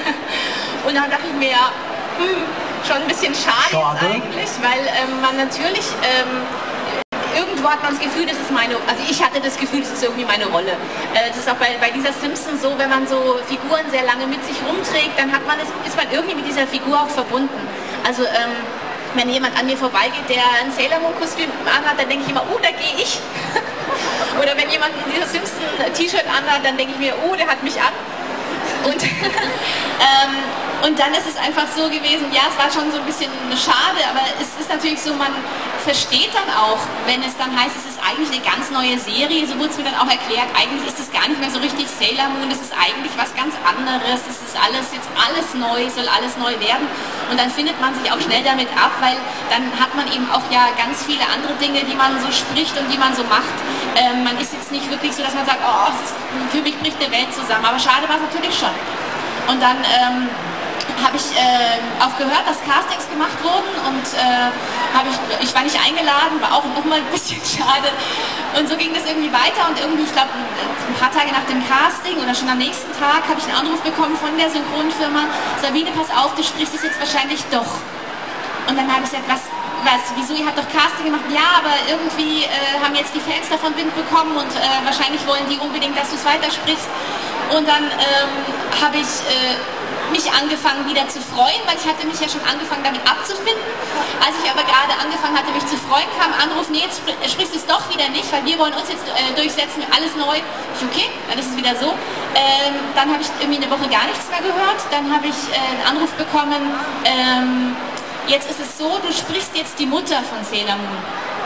Speaker 1: Und dann dachte ich mir, ja, hm, schon ein bisschen schade, schade. Jetzt eigentlich, weil ähm, man natürlich, ähm, irgendwo hat man das Gefühl, das ist meine, also ich hatte das Gefühl, das ist irgendwie meine Rolle. Äh, das ist auch bei, bei dieser Simpsons so, wenn man so Figuren sehr lange mit sich rumträgt, dann hat man es, ist man irgendwie mit dieser Figur auch verbunden. Also ähm, wenn jemand an mir vorbeigeht, der ein Sailor Moon Kostüm anhat, dann denke ich immer, oh, da gehe ich. Oder wenn jemand dieses Simpson-T-Shirt anhat, dann denke ich mir, oh, der hat mich an. Und, ähm, und dann ist es einfach so gewesen, ja, es war schon so ein bisschen schade, aber es ist natürlich so, man versteht dann auch, wenn es dann heißt, es ist eigentlich eine ganz neue Serie, so wurde es mir dann auch erklärt, eigentlich ist es gar nicht mehr so richtig Sailor Moon, es ist eigentlich was ganz anderes, es ist alles jetzt alles neu, soll alles neu werden, und dann findet man sich auch schnell damit ab, weil dann hat man eben auch ja ganz viele andere Dinge, die man so spricht und die man so macht. Ähm, man ist jetzt nicht wirklich so, dass man sagt, oh, es ist, für mich bricht eine Welt zusammen, aber schade war es natürlich schon. Und dann ähm, habe ich äh, auch gehört, dass Castings gemacht wurden, und äh, hab ich, ich war nicht eingeladen, war auch nochmal ein bisschen schade. Und so ging das irgendwie weiter, und irgendwie, ich glaube, ein paar Tage nach dem Casting oder schon am nächsten Tag habe ich einen Anruf bekommen von der Synchronfirma, Sabine, pass auf, du sprichst es jetzt wahrscheinlich doch. Und dann habe ich gesagt, was, was, wieso, ihr habt doch Casting gemacht? Ja, aber irgendwie äh, haben jetzt die Fans davon Wind bekommen, und äh, wahrscheinlich wollen die unbedingt, dass du es weitersprichst. Und dann ähm, habe ich äh, mich angefangen wieder zu freuen, weil ich hatte mich ja schon angefangen damit abzufinden. Als ich aber gerade angefangen hatte, mich zu freuen, kam ein Anruf, nee, jetzt spr sprichst du es doch wieder nicht, weil wir wollen uns jetzt äh, durchsetzen, alles neu. Ich, okay, dann ist es wieder so. Ähm, dann habe ich irgendwie eine Woche gar nichts mehr gehört. Dann habe ich äh, einen Anruf bekommen, ähm, jetzt ist es so, du sprichst jetzt die Mutter von Sailor Moon.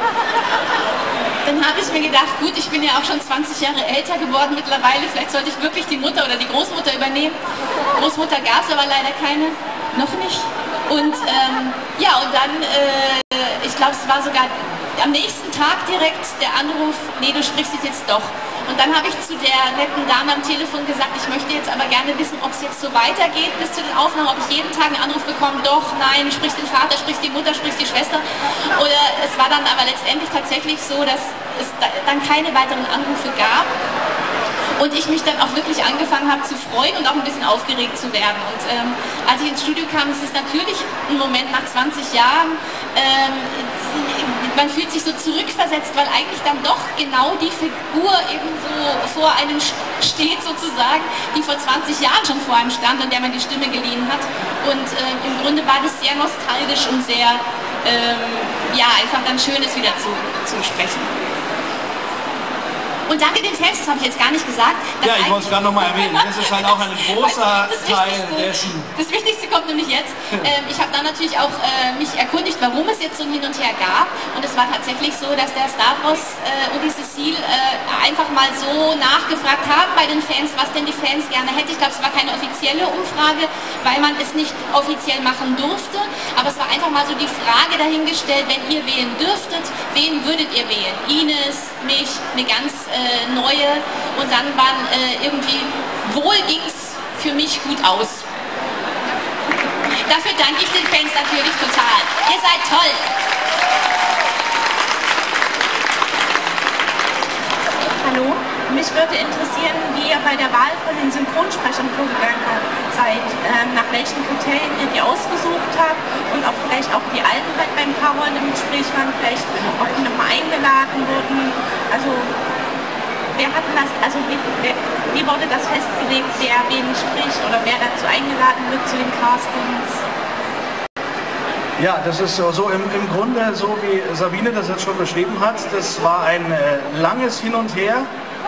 Speaker 1: Dann habe ich mir gedacht, gut, ich bin ja auch schon zwanzig Jahre älter geworden mittlerweile, vielleicht sollte ich wirklich die Mutter oder die Großmutter übernehmen. Großmutter gab es aber leider keine, noch nicht. Und ähm, ja, und dann, äh, ich glaube, es war sogar am nächsten Tag direkt der Anruf, nee, du sprichst es jetzt doch. Und dann habe ich zu der netten Dame am Telefon gesagt, ich möchte jetzt aber gerne wissen, ob es jetzt so weitergeht bis zu den Aufnahmen, ob ich jeden Tag einen Anruf bekomme, doch, nein, du sprichst den Vater, sprichst die Mutter, sprichst die Schwester. Oder es war dann aber letztendlich tatsächlich so, dass es dann keine weiteren Anrufe gab. Und ich mich dann auch wirklich angefangen habe zu freuen und auch ein bisschen aufgeregt zu werden. Und ähm, als ich ins Studio kam, ist es natürlich ein Moment nach zwanzig Jahren, ähm, man fühlt sich so zurückversetzt, weil eigentlich dann doch genau die Figur eben so vor einem steht sozusagen, die vor zwanzig Jahren schon vor einem stand und der man die Stimme geliehen hat. Und äh, im Grunde war das sehr nostalgisch und sehr, ähm, ja, einfach dann schön, es wieder zu, zu sprechen. Und danke den Fans, das habe ich jetzt gar nicht gesagt.
Speaker 12: Ja, ich wollte es gerade nochmal erwähnen. Das ist halt auch ein großer Teil dessen.
Speaker 1: Das Wichtigste kommt nämlich jetzt. Ähm, ich habe dann natürlich auch äh, mich erkundigt, warum es jetzt so ein Hin und Her gab. Und es war tatsächlich so, dass der Stavros äh, Ubi Cecil äh, einfach mal so nachgefragt haben bei den Fans, was denn die Fans gerne hätten. Ich glaube, es war keine offizielle Umfrage, weil man es nicht offiziell machen durfte. Aber es war einfach mal so die Frage dahingestellt, wenn ihr wählen dürftet, wen würdet ihr wählen? Ines, mich, eine ganz äh, neue. Und dann waren äh, irgendwie, wohl ging es für mich gut aus. Dafür danke ich den Fans natürlich total. Ihr seid toll.
Speaker 11: Hallo, mich würde interessieren, wie ihr bei der Wahl von den Synchronsprechern vorgegangen seid, ähm, nach welchen Kriterien ihr die ausgesucht habt und ob vielleicht auch die Alten halt beim Power im Gespräch waren, vielleicht ob die nochmal eingeladen wurden. Also wer hat das, also wie, wer, wie wurde das festgelegt, wer wen spricht oder wer dazu eingeladen wird zu den Castings?
Speaker 12: Ja, das ist so, so im, im Grunde so, wie Sabine das jetzt schon beschrieben hat. Das war ein äh, langes Hin und Her,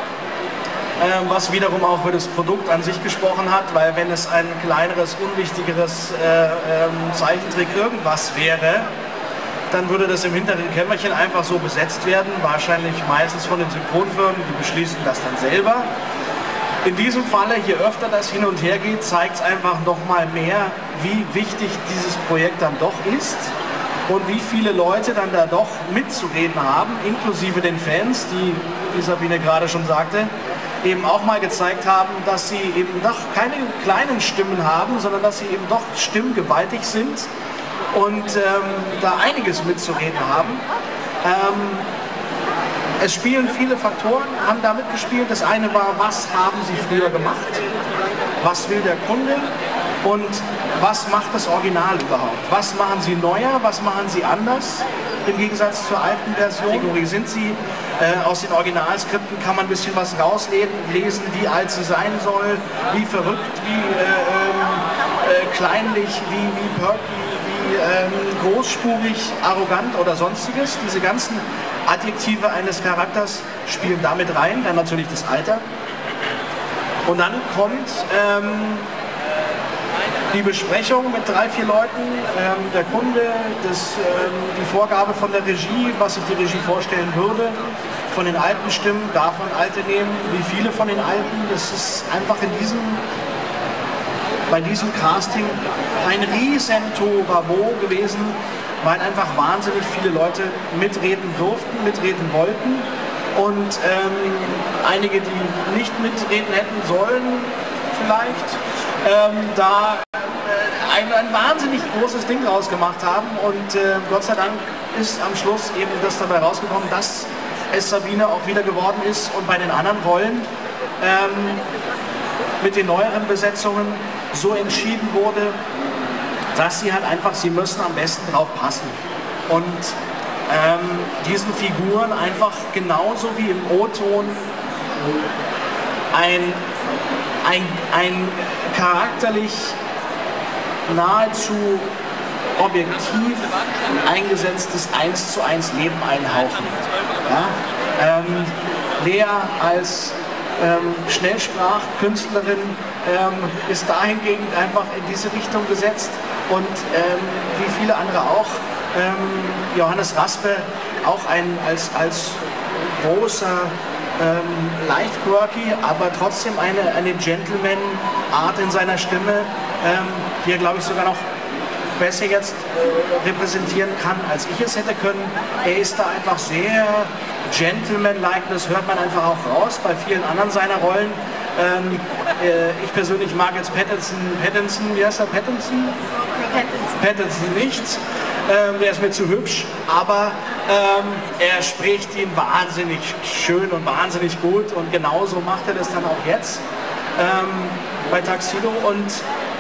Speaker 12: äh, was wiederum auch für das Produkt an sich gesprochen hat, weil wenn es ein kleineres, unwichtigeres äh, ähm, Zeichentrick irgendwas wäre, dann würde das im hinteren Kämmerchen einfach so besetzt werden, wahrscheinlich meistens von den Synchronfirmen, die beschließen das dann selber. In diesem Falle, je öfter das hin und her geht, zeigt es einfach noch mal mehr, wie wichtig dieses Projekt dann doch ist und wie viele Leute dann da doch mitzureden haben, inklusive den Fans, die, wie Sabine gerade schon sagte, eben auch mal gezeigt haben, dass sie eben doch keine kleinen Stimmen haben, sondern dass sie eben doch stimmgewaltig sind und ähm, da einiges mitzureden haben. Ähm, Es spielen viele Faktoren, haben da mitgespielt. Das eine war, was haben sie früher gemacht? Was will der Kunde? Und was macht das Original überhaupt? Was machen sie neuer? Was machen sie anders? Im Gegensatz zur alten Version. Wie sind sie? Äh, aus den Originalskripten kann man ein bisschen was rauslesen, wie alt sie sein soll, wie verrückt, wie äh, äh, kleinlich, wie, wie perky, wie ähm, großspurig, arrogant oder sonstiges. Diese ganzen Adjektive eines Charakters spielen damit rein, dann natürlich das Alter. Und dann kommt ähm, die Besprechung mit drei, vier Leuten, ähm, der Kunde, das, ähm, die Vorgabe von der Regie, was sich die Regie vorstellen würde, von den alten Stimmen, darf man alte nehmen, wie viele von den alten, das ist einfach in diesem, bei diesem Casting ein riesen Tohuwabohu gewesen, weil einfach wahnsinnig viele Leute mitreden durften, mitreden wollten und ähm, einige, die nicht mitreden hätten sollen, vielleicht, ähm, da äh, ein, ein wahnsinnig großes Ding draus gemacht haben und äh, Gott sei Dank ist am Schluss eben das dabei rausgekommen, dass es Sabine auch wieder geworden ist und bei den anderen Rollen ähm, mit den neueren Besetzungen so entschieden wurde, dass sie halt einfach, sie müssen am besten drauf passen. Und ähm, diesen Figuren einfach genauso wie im O-Ton ein, ein, ein charakterlich nahezu objektiv eingesetztes eins zu eins Leben einhauchen. Ja? Ähm, Lea als ähm, Schnellsprachkünstlerin ähm, ist dahingegen einfach in diese Richtung gesetzt und ähm, wie viele andere auch. Ähm, Johannes Raspe auch ein, als, als großer, ähm, leicht quirky, aber trotzdem eine, eine Gentleman-Art in seiner Stimme, ähm, die er, glaube ich, sogar noch besser jetzt repräsentieren kann, als ich es hätte können. Er ist da einfach sehr gentleman-like, das hört man einfach auch raus bei vielen anderen seiner Rollen. Ähm, äh, ich persönlich mag jetzt Pattinson, Pattinson, wie heißt er, Pattinson? Pattinson. Pattinson nicht, ähm, der ist mir zu hübsch, aber ähm, er spricht ihn wahnsinnig schön und wahnsinnig gut und genauso macht er das dann auch jetzt ähm, bei Tuxedo und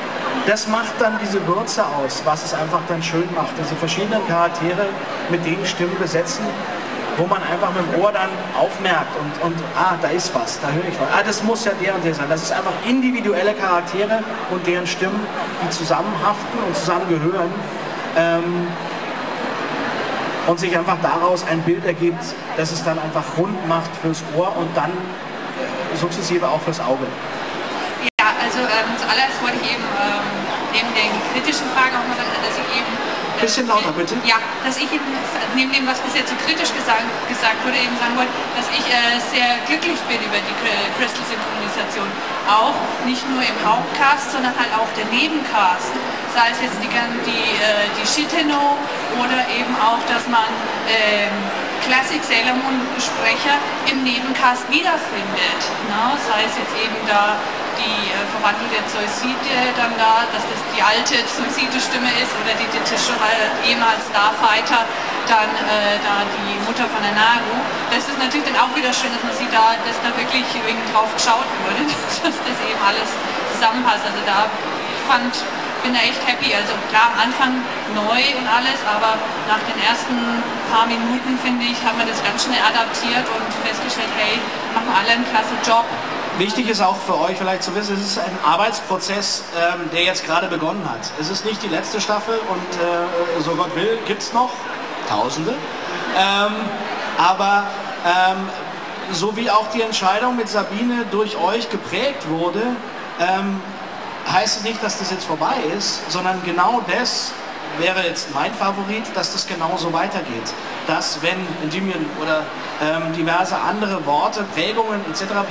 Speaker 4: das macht dann diese Würze aus, was es einfach dann schön macht. Diese verschiedenen Charaktere mit den Stimmen besetzen, wo man einfach mit dem Ohr dann aufmerkt und, und ah, da ist was, da höre ich was. Ah, das muss ja der und der sein. Das ist einfach individuelle Charaktere und deren Stimmen, die zusammenhaften und zusammengehören. Ähm, und sich einfach daraus ein Bild ergibt, das es dann einfach rund macht fürs Ohr und dann äh, sukzessive auch fürs Auge.
Speaker 3: Ja, also ähm, zuallererst wollte ich eben ähm, neben den kritischen Fragen auch mal sagen, dass ich eben... Äh,
Speaker 4: Bisschen lauter, bitte.
Speaker 3: Ja, dass ich eben neben dem, was bis jetzt so kritisch gesagt, gesagt wurde, eben sagen wollte, dass ich äh, sehr glücklich bin über die Crystal-Synchronisation. Auch nicht nur im Hauptcast, sondern halt auch der Nebencast. Sei es jetzt die, die, äh, die Shiteno oder eben auch, dass man ähm, Classic Sailor Moon Sprecher im Nebencast wiederfindet. Ne? Sei es jetzt eben da die äh, verwandelte Zoiside dann da, dass das die alte Zoiside-Stimme ist oder die, die schon halt ehemals Starfighter, dann äh, da die Mutter von der Naru. Das ist natürlich dann auch wieder schön, dass man sieht, da, dass da wirklich wegen drauf geschaut wurde, dass das eben alles zusammenpasst. Also da fand bin da echt happy. Also klar, am Anfang neu und alles, aber nach den ersten paar Minuten, finde ich, haben wir das ganz schnell adaptiert und festgestellt, hey, machen alle einen klasse Job.
Speaker 12: Wichtig ist auch für euch vielleicht zu wissen, es ist ein Arbeitsprozess, ähm, der jetzt gerade begonnen hat. Es ist nicht die letzte Staffel und äh, so Gott will, gibt es noch Tausende. Ähm, aber ähm, so wie auch die Entscheidung mit Sabine durch euch geprägt wurde, ähm, heißt es nicht, dass das jetzt vorbei ist, sondern genau das wäre jetzt mein Favorit, dass das genauso weitergeht. Dass, wenn Endymion oder ähm, diverse andere Worte, Prägungen et cetera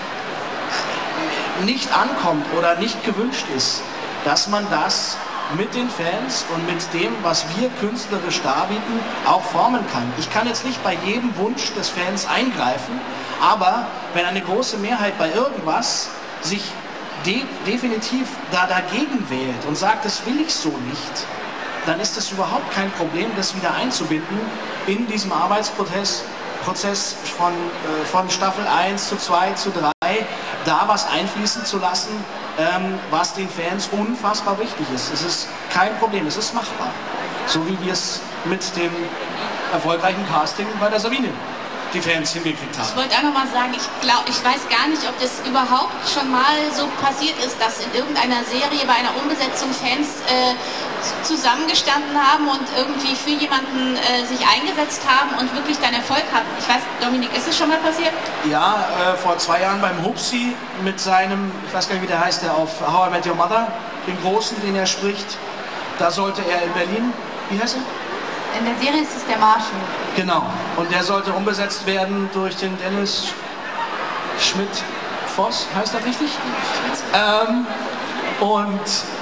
Speaker 12: nicht ankommt oder nicht gewünscht ist, dass man das mit den Fans und mit dem, was wir künstlerisch darbieten, auch formen kann. Ich kann jetzt nicht bei jedem Wunsch des Fans eingreifen, aber wenn eine große Mehrheit bei irgendwas sich De definitiv da dagegen wählt und sagt, das will ich so nicht, dann ist es überhaupt kein Problem, das wieder einzubinden in diesem Arbeitsprozess Prozess von, äh, von Staffel eins zu zwei zu drei, da was einfließen zu lassen, ähm, was den Fans unfassbar wichtig ist. Es ist kein Problem, es ist machbar. So wie wir es mit dem erfolgreichen Casting bei der Sabine die Fans hingekriegt haben.
Speaker 1: Ich wollte einfach mal sagen, ich glaube, ich weiß gar nicht, ob das überhaupt schon mal so passiert ist, dass in irgendeiner Serie bei einer Umbesetzung Fans äh, zusammengestanden haben und irgendwie für jemanden äh, sich eingesetzt haben und wirklich dann Erfolg hatten. Ich weiß, Dominik, ist es schon mal passiert?
Speaker 12: Ja, äh, vor zwei Jahren beim Hupsi mit seinem, ich weiß gar nicht, wie der heißt, der auf How I Met Your Mother, den Großen, den er spricht, da sollte er in Berlin, wie heißt er?
Speaker 1: In der Serie ist es der Marshall.
Speaker 12: Genau. Und der sollte umbesetzt werden durch den Dennis Schmidt-Voss, heißt das richtig? Ähm, und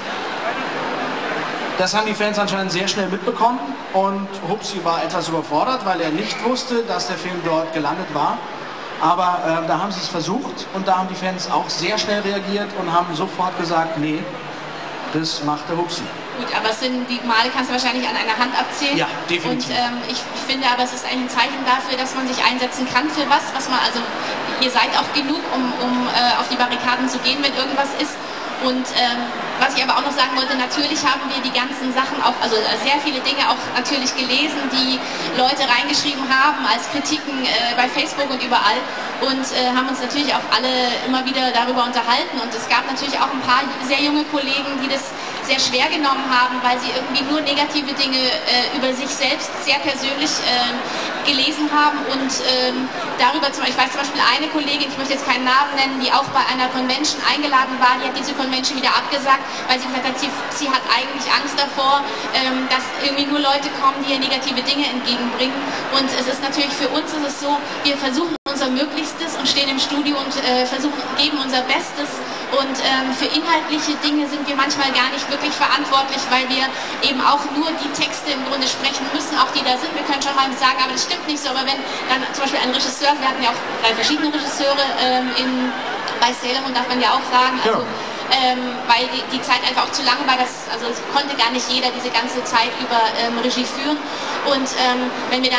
Speaker 12: das haben die Fans anscheinend sehr schnell mitbekommen und Hupsi war etwas überfordert, weil er nicht wusste, dass der Film dort gelandet war. Aber äh, da haben sie es versucht und da haben die Fans auch sehr schnell reagiert und haben sofort gesagt, nee, das macht der Hupsi.
Speaker 1: Gut, aber es sind, die Male kannst du wahrscheinlich an einer Hand abzählen.
Speaker 12: Ja, definitiv.
Speaker 1: Und ähm, ich, ich finde aber, es ist ein Zeichen dafür, dass man sich einsetzen kann für was, was man, also ihr seid auch genug, um, um äh, auf die Barrikaden zu gehen, wenn irgendwas ist. Und ähm, was ich aber auch noch sagen wollte, natürlich haben wir die ganzen Sachen auch, also sehr viele Dinge auch natürlich gelesen, die Leute reingeschrieben haben als Kritiken äh, bei Facebook und überall und äh, haben uns natürlich auch alle immer wieder darüber unterhalten und es gab natürlich auch ein paar sehr junge Kollegen, die das sehr schwer genommen haben, weil sie irgendwie nur negative Dinge äh, über sich selbst sehr persönlich äh, gelesen haben und ähm, darüber zum Beispiel, ich weiß zum Beispiel eine Kollegin, ich möchte jetzt keinen Namen nennen, die auch bei einer Convention eingeladen war, die hat diese Convention wieder abgesagt, weil sie gesagt hat, sie, sie hat eigentlich Angst davor, ähm, dass irgendwie nur Leute kommen, die ihr negative Dinge entgegenbringen und es ist natürlich für uns ist es so, wir versuchen unser Möglichstes und stehen im Studio und äh, versuchen, geben unser Bestes und ähm, für inhaltliche Dinge sind wir manchmal gar nicht wirklich verantwortlich, weil wir eben auch nur die Texte im Grunde sprechen müssen, auch die da sind. Wir können schon mal sagen, aber das stimmt nicht so, aber wenn dann zum Beispiel ein Regisseur, wir hatten ja auch drei verschiedene Regisseure ähm, in, bei Sailor Moon, darf man ja auch sagen, also ja. Ähm, weil die, die Zeit einfach auch zu lang war, das, also es konnte gar nicht jeder diese ganze Zeit über ähm, Regie führen und ähm, wenn wir dann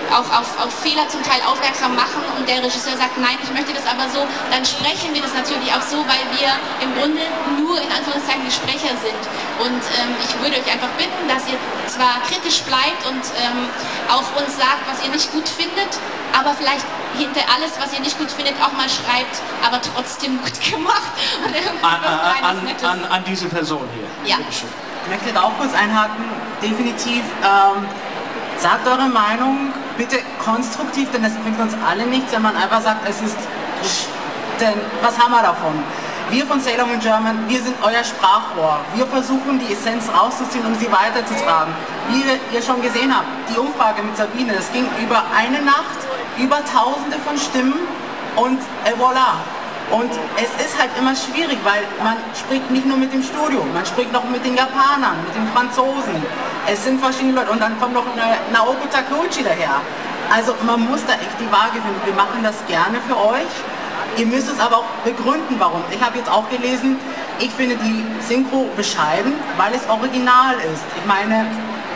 Speaker 1: auch auf, auf Fehler zum Teil aufmerksam machen und der Regisseur sagt, nein, ich möchte das aber so, dann sprechen wir das natürlich auch so, weil wir im Grunde nur in Anführungszeichen die Sprecher sind. Und ähm, ich würde euch einfach bitten, dass ihr zwar kritisch bleibt und ähm, auch uns sagt, was ihr nicht gut findet, aber vielleicht hinter alles, was ihr nicht gut findet, auch mal schreibt, aber trotzdem gut gemacht. Oder
Speaker 12: an, an, an, an diese Person hier.
Speaker 1: Ja.
Speaker 8: Ich möchte da auch kurz einhaken, definitiv. Ähm, sagt eure Meinung, bitte konstruktiv, denn es bringt uns alle nichts, wenn man einfach sagt, es ist, denn was haben wir davon? Wir von Sailor Moon German, wir sind euer Sprachrohr. Wir versuchen die Essenz rauszuziehen, um sie weiterzutragen. Wie ihr schon gesehen habt, die Umfrage mit Sabine, es ging über eine Nacht, über tausende von Stimmen und et voilà. Und es ist halt immer schwierig, weil man spricht nicht nur mit dem Studio, man spricht noch mit den Japanern, mit den Franzosen. Es sind verschiedene Leute und dann kommt noch eine Naoko Takeuchi daher. Also man muss da echt die Waage finden. Wir machen das gerne für euch. Ihr müsst es aber auch begründen, warum. Ich habe jetzt auch gelesen, ich finde die Synchro bescheiden, weil es original ist. Ich meine,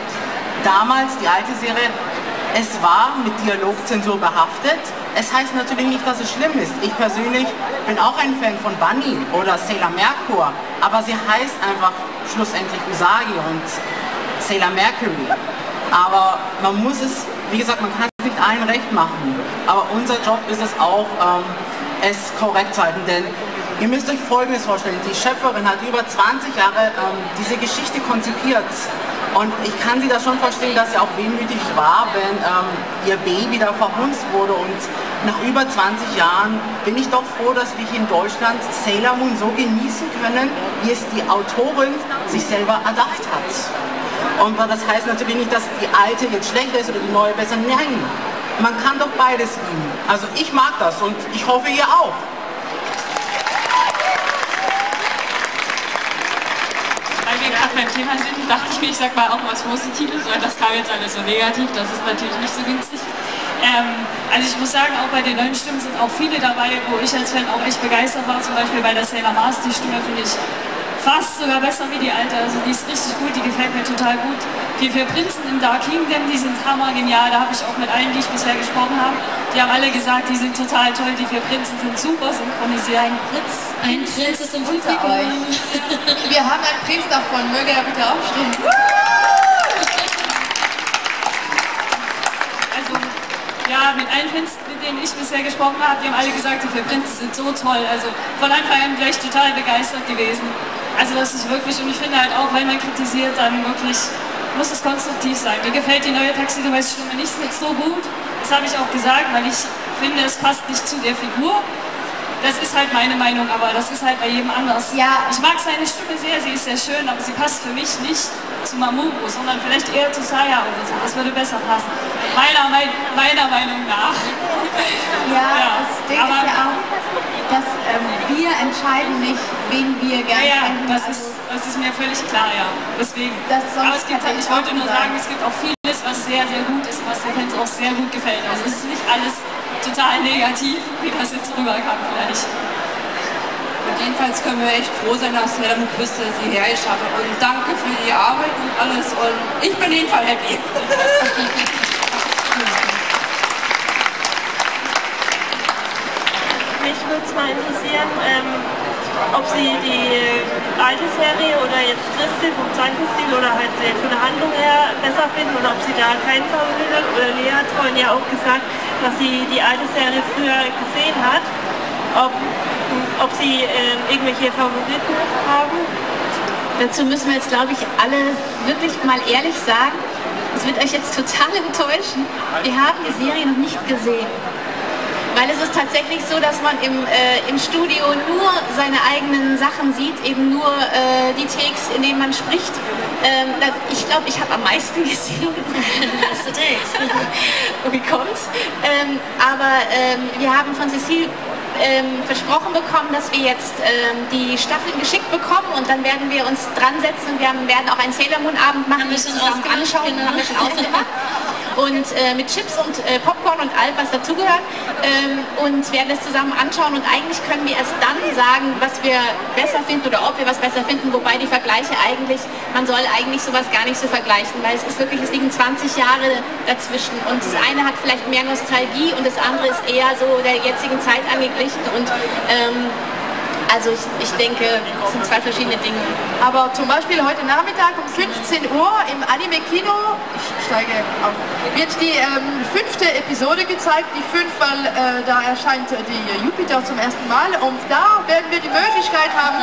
Speaker 8: damals, die alte Serie, es war mit Dialogzensur behaftet. Es heißt natürlich nicht, dass es schlimm ist. Ich persönlich bin auch ein Fan von Bunny oder Sailor Merkur, aber sie heißt einfach schlussendlich Usagi und Sailor Mercury. Aber man muss es, wie gesagt, man kann es nicht allen recht machen. Aber unser Job ist es auch, ähm, es korrekt zu halten, denn ihr müsst euch Folgendes vorstellen, die Schöpferin hat über zwanzig Jahre ähm, diese Geschichte konzipiert und ich kann sie da schon verstehen, dass sie auch wehmütig war, wenn ähm, ihr Baby da verhunzt wurde und nach über zwanzig Jahren bin ich doch froh, dass wir hier in Deutschland Sailor Moon so genießen können, wie es die Autorin sich selber erdacht hat. Und das heißt natürlich nicht, dass die alte jetzt schlechter ist oder die neue besser, nein. Man kann doch beides lieben. Also ich mag das und ich hoffe ihr auch.
Speaker 13: Weil wir gerade beim Thema sind, dachte ich mir, ich sag mal auch was Positives, weil das kam jetzt alles so negativ, das ist natürlich nicht so günstig. Ähm, also ich muss sagen, auch bei den neuen Stimmen sind auch viele dabei, wo ich als Fan auch echt begeistert war, zum Beispiel bei der Sailor Mars, die Stimme finde ich fast sogar besser wie die alte, also die ist richtig gut, die gefällt mir total gut. Die vier Prinzen im Dark Kingdom, die sind hammer genial, da habe ich auch mit allen, die ich bisher gesprochen habe, die haben alle gesagt, die sind total toll, die vier Prinzen sind super synchronisiert.
Speaker 5: Ein Prinz, ein Prinz ist im Publikum.
Speaker 2: Wir haben einen Prinz davon, möge er bitte aufstehen.
Speaker 13: Also, ja, mit allen Prinzen, mit denen ich bisher gesprochen habe, die haben alle gesagt, die vier Prinzen sind so toll, also von Anfang an gleich total begeistert gewesen. Also das ist wirklich, und ich finde halt auch, wenn man kritisiert, dann wirklich muss es konstruktiv sein. Mir gefällt die neue Taxidermist-Stimme nicht so gut, das habe ich auch gesagt, weil ich finde, es passt nicht zu der Figur. Das ist halt meine Meinung, aber das ist halt bei jedem anders.
Speaker 1: Ja.
Speaker 13: Ich mag seine Stimme sehr, sie ist sehr schön, aber sie passt für mich nicht zu Mamoru, sondern vielleicht eher zu Saya oder so. Das würde besser passen. Meiner, mein, meiner Meinung nach.
Speaker 1: Ja, ja. Das Ding aber, ist ja auch, dass ähm, wir entscheiden nicht, wen wir gerne
Speaker 13: ja, ja,
Speaker 1: finden.
Speaker 13: Das,
Speaker 1: also,
Speaker 13: ist, das ist mir völlig klar, ja. Deswegen.
Speaker 1: Das
Speaker 13: aber es gibt, ich wollte nur sagen, es gibt auch vieles, was sehr, sehr gut ist, was den Fans auch sehr gut gefällt. Also es ist nicht alles total negativ, wie das jetzt rüberkam vielleicht.
Speaker 10: Und jedenfalls können wir echt froh sein, dass Sailor Moon Crystal sie hergeschafft hat. Und danke für die Arbeit und alles. Und ich bin jedenfalls happy.
Speaker 14: Mich würde es mal interessieren, ähm, ob Sie die alte Serie oder jetzt Christi vom Zeichenstil oder halt von der Handlung her besser finden oder ob Sie da keinen Favorit hat. Oder Lea hat vorhin ja auch gesagt, dass sie die alte Serie früher gesehen hat. Ob, ob Sie äh, irgendwelche Favoriten haben?
Speaker 1: Dazu müssen wir jetzt, glaube ich, alle wirklich mal ehrlich sagen, es wird euch jetzt total enttäuschen, wir haben die Serie noch nicht gesehen. Weil es ist tatsächlich so, dass man im, äh, im Studio nur seine eigenen Sachen sieht, eben nur äh, die Takes, in denen man spricht. Ähm, das, ich glaube, ich habe am meisten gesehen. Takes. Wie kommt's? Ähm, aber ähm, wir haben von Cecile ähm, versprochen bekommen, dass wir jetzt ähm, die Staffeln geschickt bekommen und dann werden wir uns dran setzen und wir haben, werden auch einen Sailor Moon Abend machen,
Speaker 5: haben wir schon
Speaker 1: zusammen
Speaker 5: ausgemacht,
Speaker 1: anschauen,
Speaker 5: genau.
Speaker 1: haben wir schon ausgemacht. Und äh, mit Chips und äh, Popcorn und all was dazugehört ähm, und werden es zusammen anschauen und eigentlich können wir erst dann sagen, was wir besser finden oder ob wir was besser finden, wobei die Vergleiche eigentlich, man soll eigentlich sowas gar nicht so vergleichen, weil es ist wirklich, es liegen zwanzig Jahre dazwischen und das eine hat vielleicht mehr Nostalgie und das andere ist eher so der jetzigen Zeit angeglichen und ähm, also ich, ich denke, es sind zwei verschiedene Dinge.
Speaker 2: Aber zum Beispiel heute Nachmittag um fünfzehn Uhr im Anime-Kino, ich steige auf, wird die ähm, fünfte Episode gezeigt, die fünf, weil äh, da erscheint äh, die Jupiter zum ersten Mal und da werden wir die Möglichkeit haben,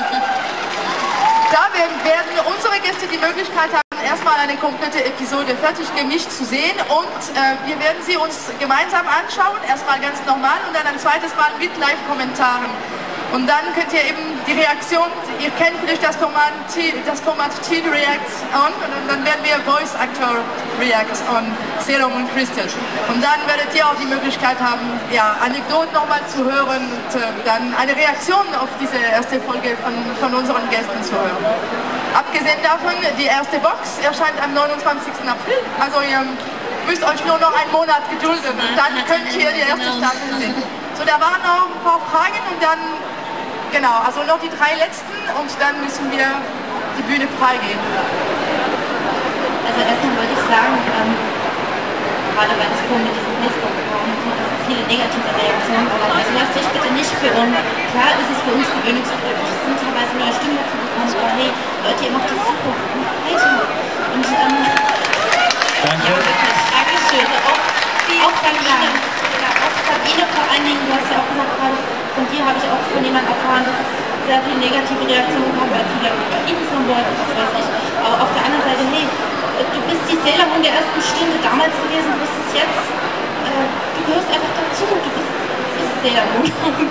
Speaker 2: da werden, werden unsere Gäste die Möglichkeit haben, erstmal eine komplette Episode fertig gemischt zu sehen und äh, wir werden sie uns gemeinsam anschauen, erstmal ganz normal und dann ein zweites Mal mit Live-Kommentaren. Und dann könnt ihr eben die Reaktion, ihr kennt vielleicht das Format, das Format Teen Reacts On und dann werden wir Voice Actor Reacts on Sailor Moon Crystal. Und dann werdet ihr auch die Möglichkeit haben, ja, Anekdoten nochmal zu hören und äh, dann eine Reaktion auf diese erste Folge von, von unseren Gästen zu hören. Abgesehen davon, die erste Box erscheint am neunundzwanzigsten April, also ihr müsst euch nur noch einen Monat gedulden und dann könnt ihr die erste Staffel sehen. So, da waren noch ein paar Fragen und dann, genau, also noch die drei letzten und dann müssen wir die Bühne freigeben.
Speaker 11: Also erstmal wollte ich sagen, ähm, gerade weil es vorhin mit diesem Facebook kam, dass es viele negative Reaktionen gab. Also lasst euch bitte nicht beirren. Klar ist es für uns gewöhnungsbedürftig, es sind teilweise neue Stimmen dazu gekommen, aber hey, Leute, ihr macht das super. Weiter. Und ähm,
Speaker 9: danke.
Speaker 11: Ja, wirklich, Dankeschön. Auch, auch Sabine, ja, auch Sabine vor allen Dingen, du hast ja auch gesagt, gerade von dir habe ich auch von jemandem erfahren, dass es sehr viele negative Reaktionen kam, weil viele über ihn von wollten, was weiß ich. Aber auf der anderen Seite, hey, du bist die Sailor Moon der ersten Stunde damals gewesen, du bist es jetzt. Äh, du gehörst einfach dazu, du bist, du bist Sailor Moon.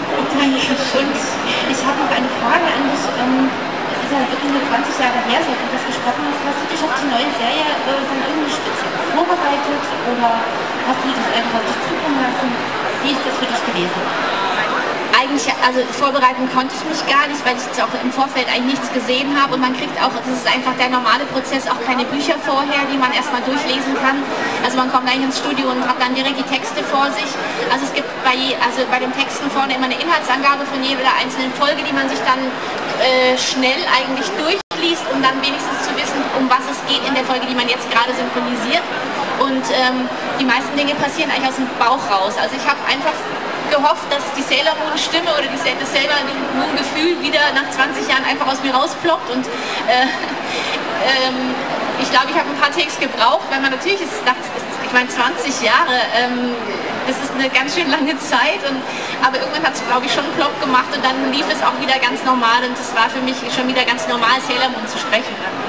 Speaker 11: Und ich habe noch eine Frage an dich. Ähm, es ist ja wirklich nur zwanzig Jahre her, seit du das gesprochen hast. Hast du dich auf die neue Serie äh, dann irgendwie speziell vorbereitet oder hast du das einfach auf dich zukommen lassen? Wie ist das für dich gewesen?
Speaker 1: Eigentlich, also vorbereiten konnte ich mich gar nicht, weil ich jetzt auch im Vorfeld eigentlich nichts gesehen habe und man kriegt auch, das ist einfach der normale Prozess, auch keine Bücher vorher, die man erstmal durchlesen kann. Also man kommt eigentlich ins Studio und hat dann direkt die Texte vor sich. Also es gibt bei, also bei den Texten vorne immer eine Inhaltsangabe von jeder einzelnen Folge, die man sich dann äh, schnell eigentlich durchliest, um dann wenigstens zu wissen, um was es geht in der Folge, die man jetzt gerade synchronisiert. Und ähm, die meisten Dinge passieren eigentlich aus dem Bauch raus. Also ich habe einfach gehofft, dass die Sailor Moon Stimme oder die, das Sailor Moon Gefühl wieder nach zwanzig Jahren einfach aus mir rausploppt und äh, ähm, ich glaube, ich habe ein paar Takes gebraucht, weil man natürlich ist, ich meine zwanzig Jahre, ähm, das ist eine ganz schön lange Zeit, und, aber irgendwann hat es, glaube ich, schon einen Plop gemacht und dann lief es auch wieder ganz normal und es war für mich schon wieder ganz normal, Sailor Moon zu sprechen.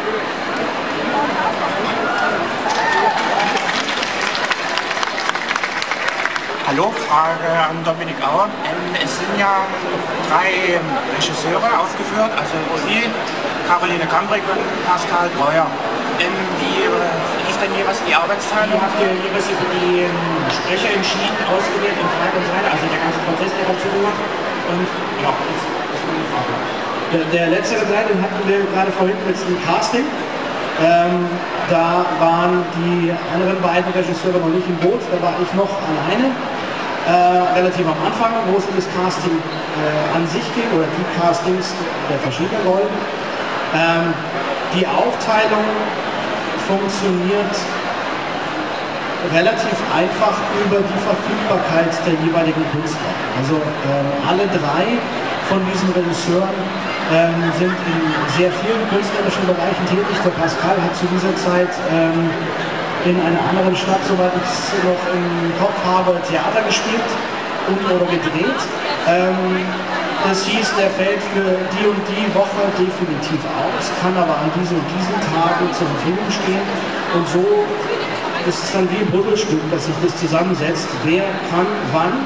Speaker 15: Hallo, Frage an Dominik Auer. Ähm, es sind ja drei ähm, Regisseure aufgeführt, also Sie, Caroline Kambrik und Pascal Breuer. Ähm, wie äh, lief denn jeweils die Arbeitsteilung?
Speaker 9: Habt ihr jeweils über die ähm, Sprecher entschieden, ausgewählt und Frage und so weiter, also der ganze Prozess, der dazu gemacht? Und ja, das ist meine Frage.
Speaker 12: Der, der letzte Seite hatten wir gerade vorhin mit dem Casting. Ähm, da waren die anderen beiden Regisseure noch nicht im Boot, da war ich noch alleine. Äh, relativ am Anfang, wo es um das Casting äh, an sich ging, oder die Castings der verschiedenen Rollen. Ähm, die Aufteilung funktioniert relativ einfach über die Verfügbarkeit der jeweiligen Künstler. Also ähm, alle drei von diesen Regisseuren ähm, sind in sehr vielen künstlerischen Bereichen tätig. Der Pascal hat zu dieser Zeit ähm, in einer anderen Stadt, soweit ich es noch im Kopf habe, Theater gespielt und oder gedreht. Ähm, das hieß, der fällt für die und die Woche definitiv aus, kann aber an diesen und diesen Tagen zur Verfügung stehen. Und so ist es dann wie ein Puzzlestück, dass sich das zusammensetzt. Wer kann wann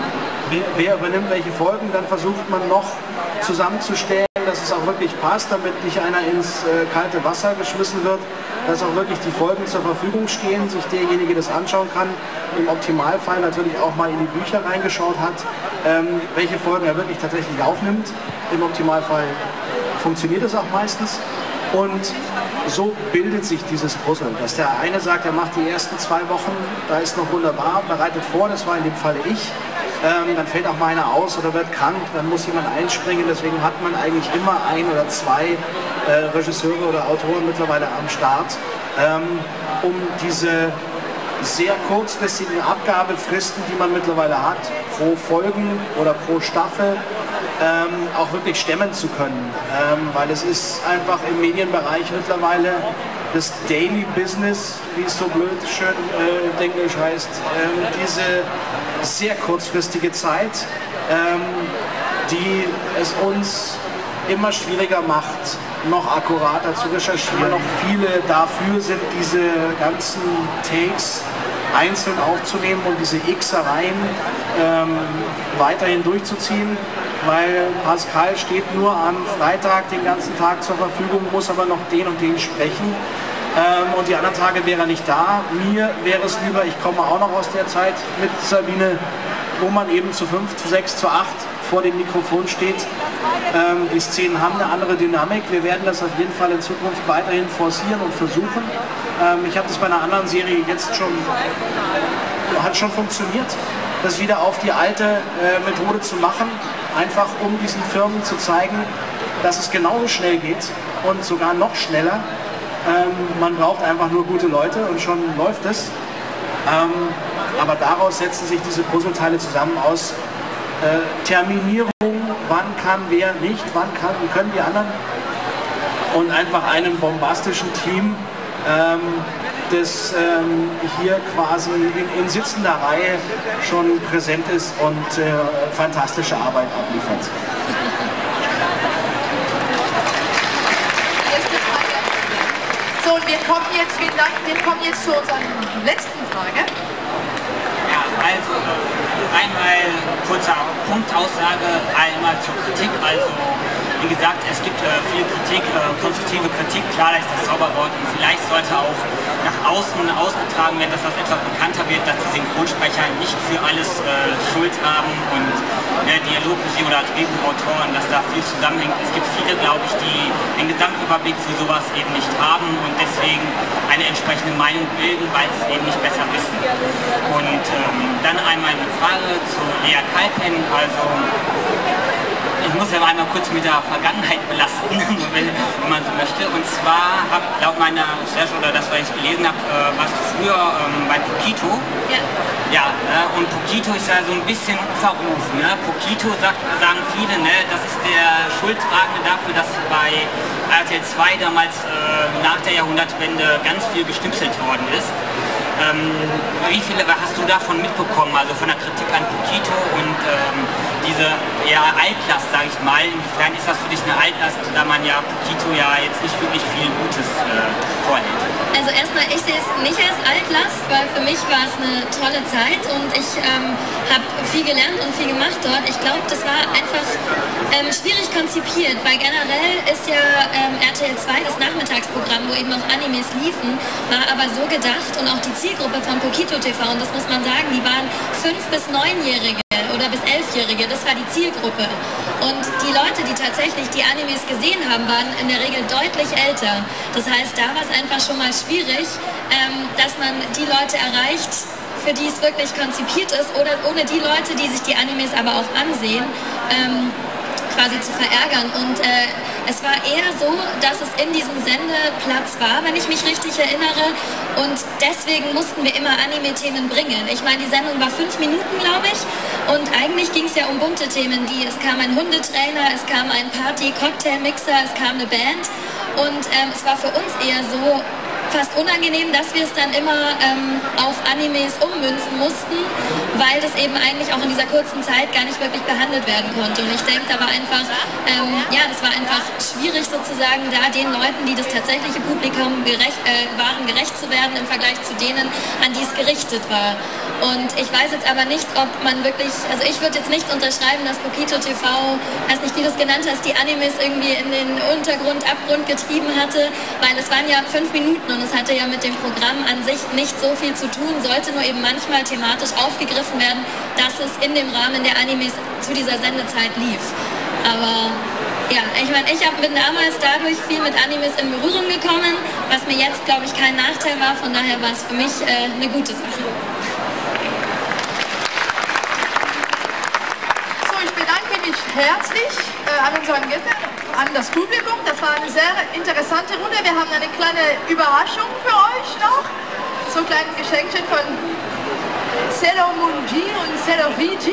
Speaker 4: wer, wer übernimmt welche Folgen, dann versucht man noch zusammenzustellen, dass es auch wirklich passt, damit nicht einer ins äh, kalte Wasser geschmissen wird, dass auch wirklich die Folgen zur Verfügung stehen, sich derjenige das anschauen kann, im Optimalfall natürlich auch mal in die Bücher reingeschaut hat, ähm, welche Folgen er wirklich tatsächlich aufnimmt. Im Optimalfall funktioniert es auch meistens. Und so bildet sich dieses Puzzle, dass der eine sagt, er macht die ersten zwei Wochen, da ist noch wunderbar, bereitet vor, das war in dem Falle ich. Ähm, dann fällt auch mal einer aus oder wird krank, dann muss jemand einspringen, deswegen hat man eigentlich immer ein oder zwei äh, Regisseure oder Autoren mittlerweile am Start, ähm, um diese sehr kurzfristigen Abgabefristen, die man mittlerweile hat, pro Folgen oder pro Staffel, ähm, auch wirklich stemmen zu können, ähm, weil es ist einfach im Medienbereich mittlerweile das Daily Business, wie es so blöd schön äh, Englisch heißt, ähm, diese sehr kurzfristige Zeit, ähm, die es uns immer schwieriger macht, noch akkurater zu recherchieren. Noch viele dafür sind, diese ganzen Takes einzeln aufzunehmen und diese Xereien ähm, weiterhin durchzuziehen, weil Pascal steht nur am Freitag den ganzen Tag zur Verfügung, muss aber noch den und den sprechen. Ähm, und die anderen Tage wäre er nicht da. Mir wäre es lieber, ich komme auch noch aus der Zeit mit Sabine, wo man eben zu fünf, zu sechs, zu acht vor dem Mikrofon steht. Ähm, die Szenen haben eine andere Dynamik. Wir werden das auf jeden Fall in Zukunft weiterhin forcieren und versuchen. Ähm, ich habe das bei einer anderen Serie jetzt schon, hat schon funktioniert, das wieder auf die alte äh, Methode zu machen, einfach um diesen Firmen zu zeigen, dass es genauso schnell geht und sogar noch schneller. Ähm, man braucht einfach nur gute Leute und schon läuft es. Ähm, aber daraus setzen sich diese Puzzleteile zusammen aus äh, Terminierung, wann kann wer nicht, wann kann, können die anderen, und einfach einem bombastischen Team, ähm, das ähm, hier quasi in, in sitzender Reihe schon präsent ist und äh, fantastische Arbeit abliefert.
Speaker 2: So, und wir kommen jetzt, vielen Dank, wir kommen jetzt zu unserer letzten Frage.
Speaker 9: Ja, also einmal kurze Punktaussage, einmal zur Kritik. Also wie gesagt, es gibt äh, viel Kritik, äh, konstruktive Kritik, klar, das ist das Zauberwort, und vielleicht sollte auch nach außen ausgetragen werden, dass das etwas bekannter wird, dass die Synchronsprecher nicht für alles äh, Schuld haben und äh, Dialogregie oder Drehbuchautoren, dass da viel zusammenhängt. Es gibt viele, glaube ich, die den Gesamtüberblick für sowas eben nicht haben und deswegen eine entsprechende Meinung bilden, weil sie es eben nicht besser wissen. Und ähm, dann einmal eine Frage zu Lea Kalpen, also ich muss ja einmal kurz mit der Vergangenheit belasten, wenn, wenn man so möchte. Und zwar, hab, laut meiner Recherche oder das, was ich gelesen habe, äh, warst du früher ähm, bei Pokito. Ja. Ja, äh, und Pokito ist ja so ein bisschen verrufen. Ne? Pokito sagt, sagen viele, ne, das ist der Schuldtragende dafür, dass bei R T L zwei damals äh, nach der Jahrhundertwende ganz viel gestümpselt worden ist. Ähm, wie viele hast du davon mitbekommen, also von der Kritik an Pokito und ähm, diese eher Altlast, sage ich mal, inwiefern ist das für dich eine Altlast, da man ja Pokito ja jetzt nicht wirklich viel Gutes äh, vorhält?
Speaker 5: Also erstmal, ich sehe es nicht als Altlast, weil für mich war es eine tolle Zeit und ich ähm, habe viel gelernt und viel gemacht dort. Ich glaube, das war einfach ähm, schwierig konzipiert, weil generell ist ja ähm, R T L zwei, das Nachmittagsprogramm, wo eben auch Animes liefen, war aber so gedacht und auch die Zielgruppe von Pokito T V, und das muss man sagen, die waren fünf bis neunjährige oder bis elfjährige, das war die Zielgruppe. Und die Leute, die tatsächlich die Animes gesehen haben, waren in der Regel deutlich älter. Das heißt, da war es einfach schon mal schwierig, ähm, dass man die Leute erreicht, für die es wirklich konzipiert ist, oder ohne die Leute, die sich die Animes aber auch ansehen, ähm, quasi zu verärgern. Und äh, es war eher so, dass es in diesem Sendeplatz war, wenn ich mich richtig erinnere, und deswegen mussten wir immer Anime-Themen bringen. Ich meine, die Sendung war fünf Minuten, glaube ich, und eigentlich ging es ja um bunte Themen, wie es kam ein Hundetrainer, es kam ein Party-Cocktail-Mixer, es kam eine Band, und ähm, es war für uns eher so, fast unangenehm, dass wir es dann immer ähm, auf Animes ummünzen mussten, weil das eben eigentlich auch in dieser kurzen Zeit gar nicht wirklich behandelt werden konnte. Und ich denke, da war einfach, ähm, ja, das war einfach schwierig sozusagen, da den Leuten, die das tatsächliche Publikum gerecht, äh, waren, gerecht zu werden im Vergleich zu denen, an die es gerichtet war. Und ich weiß jetzt aber nicht, ob man wirklich, also ich würde jetzt nicht unterschreiben, dass Pokito T V, weiß nicht, wie du es genannt hast, die Animes irgendwie in den Untergrund, Abgrund getrieben hatte, weil es waren ja fünf Minuten und es hatte ja mit dem Programm an sich nicht so viel zu tun, sollte nur eben manchmal thematisch aufgegriffen werden, dass es in dem Rahmen der Animes zu dieser Sendezeit lief. Aber ja, ich meine, ich hab, bin damals dadurch viel mit Animes in Berührung gekommen, was mir jetzt, glaube ich, kein Nachteil war, von daher war es für mich äh, eine gute Sache.
Speaker 2: Herzlich äh, an unseren Gästen, an das Publikum. Das war eine sehr interessante Runde. Wir haben eine kleine Überraschung für euch noch. So kleine Geschenkchen von Sailor Moon G und Sailor V G.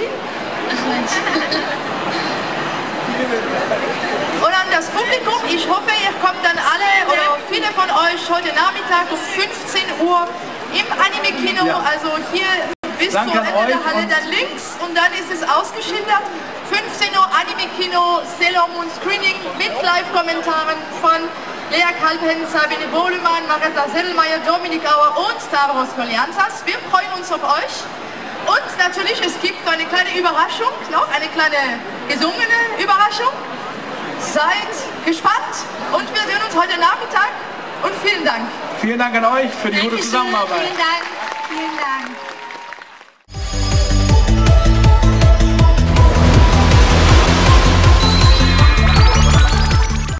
Speaker 2: Und an das Publikum, ich hoffe, ihr kommt dann alle oder viele von euch heute Nachmittag um fünfzehn Uhr im Anime-Kino, ja. Also hier bis zum Ende der Halle dann links und dann ist es ausgeschildert. fünfzehn Uhr Anime-Kino, Sailor Moon Screening mit Live-Kommentaren von Lea Kalpen, Sabine Bohlemann, Marisa Sedlmeier, Dominik Auer und Stavros Kolianzas. Wir freuen uns auf euch. Und natürlich, es gibt eine kleine Überraschung noch, eine kleine gesungene Überraschung. Seid gespannt und wir sehen uns heute Nachmittag und vielen Dank.
Speaker 12: Vielen Dank an euch für die Dankeschön, gute Zusammenarbeit.
Speaker 1: Vielen Dank. Vielen Dank.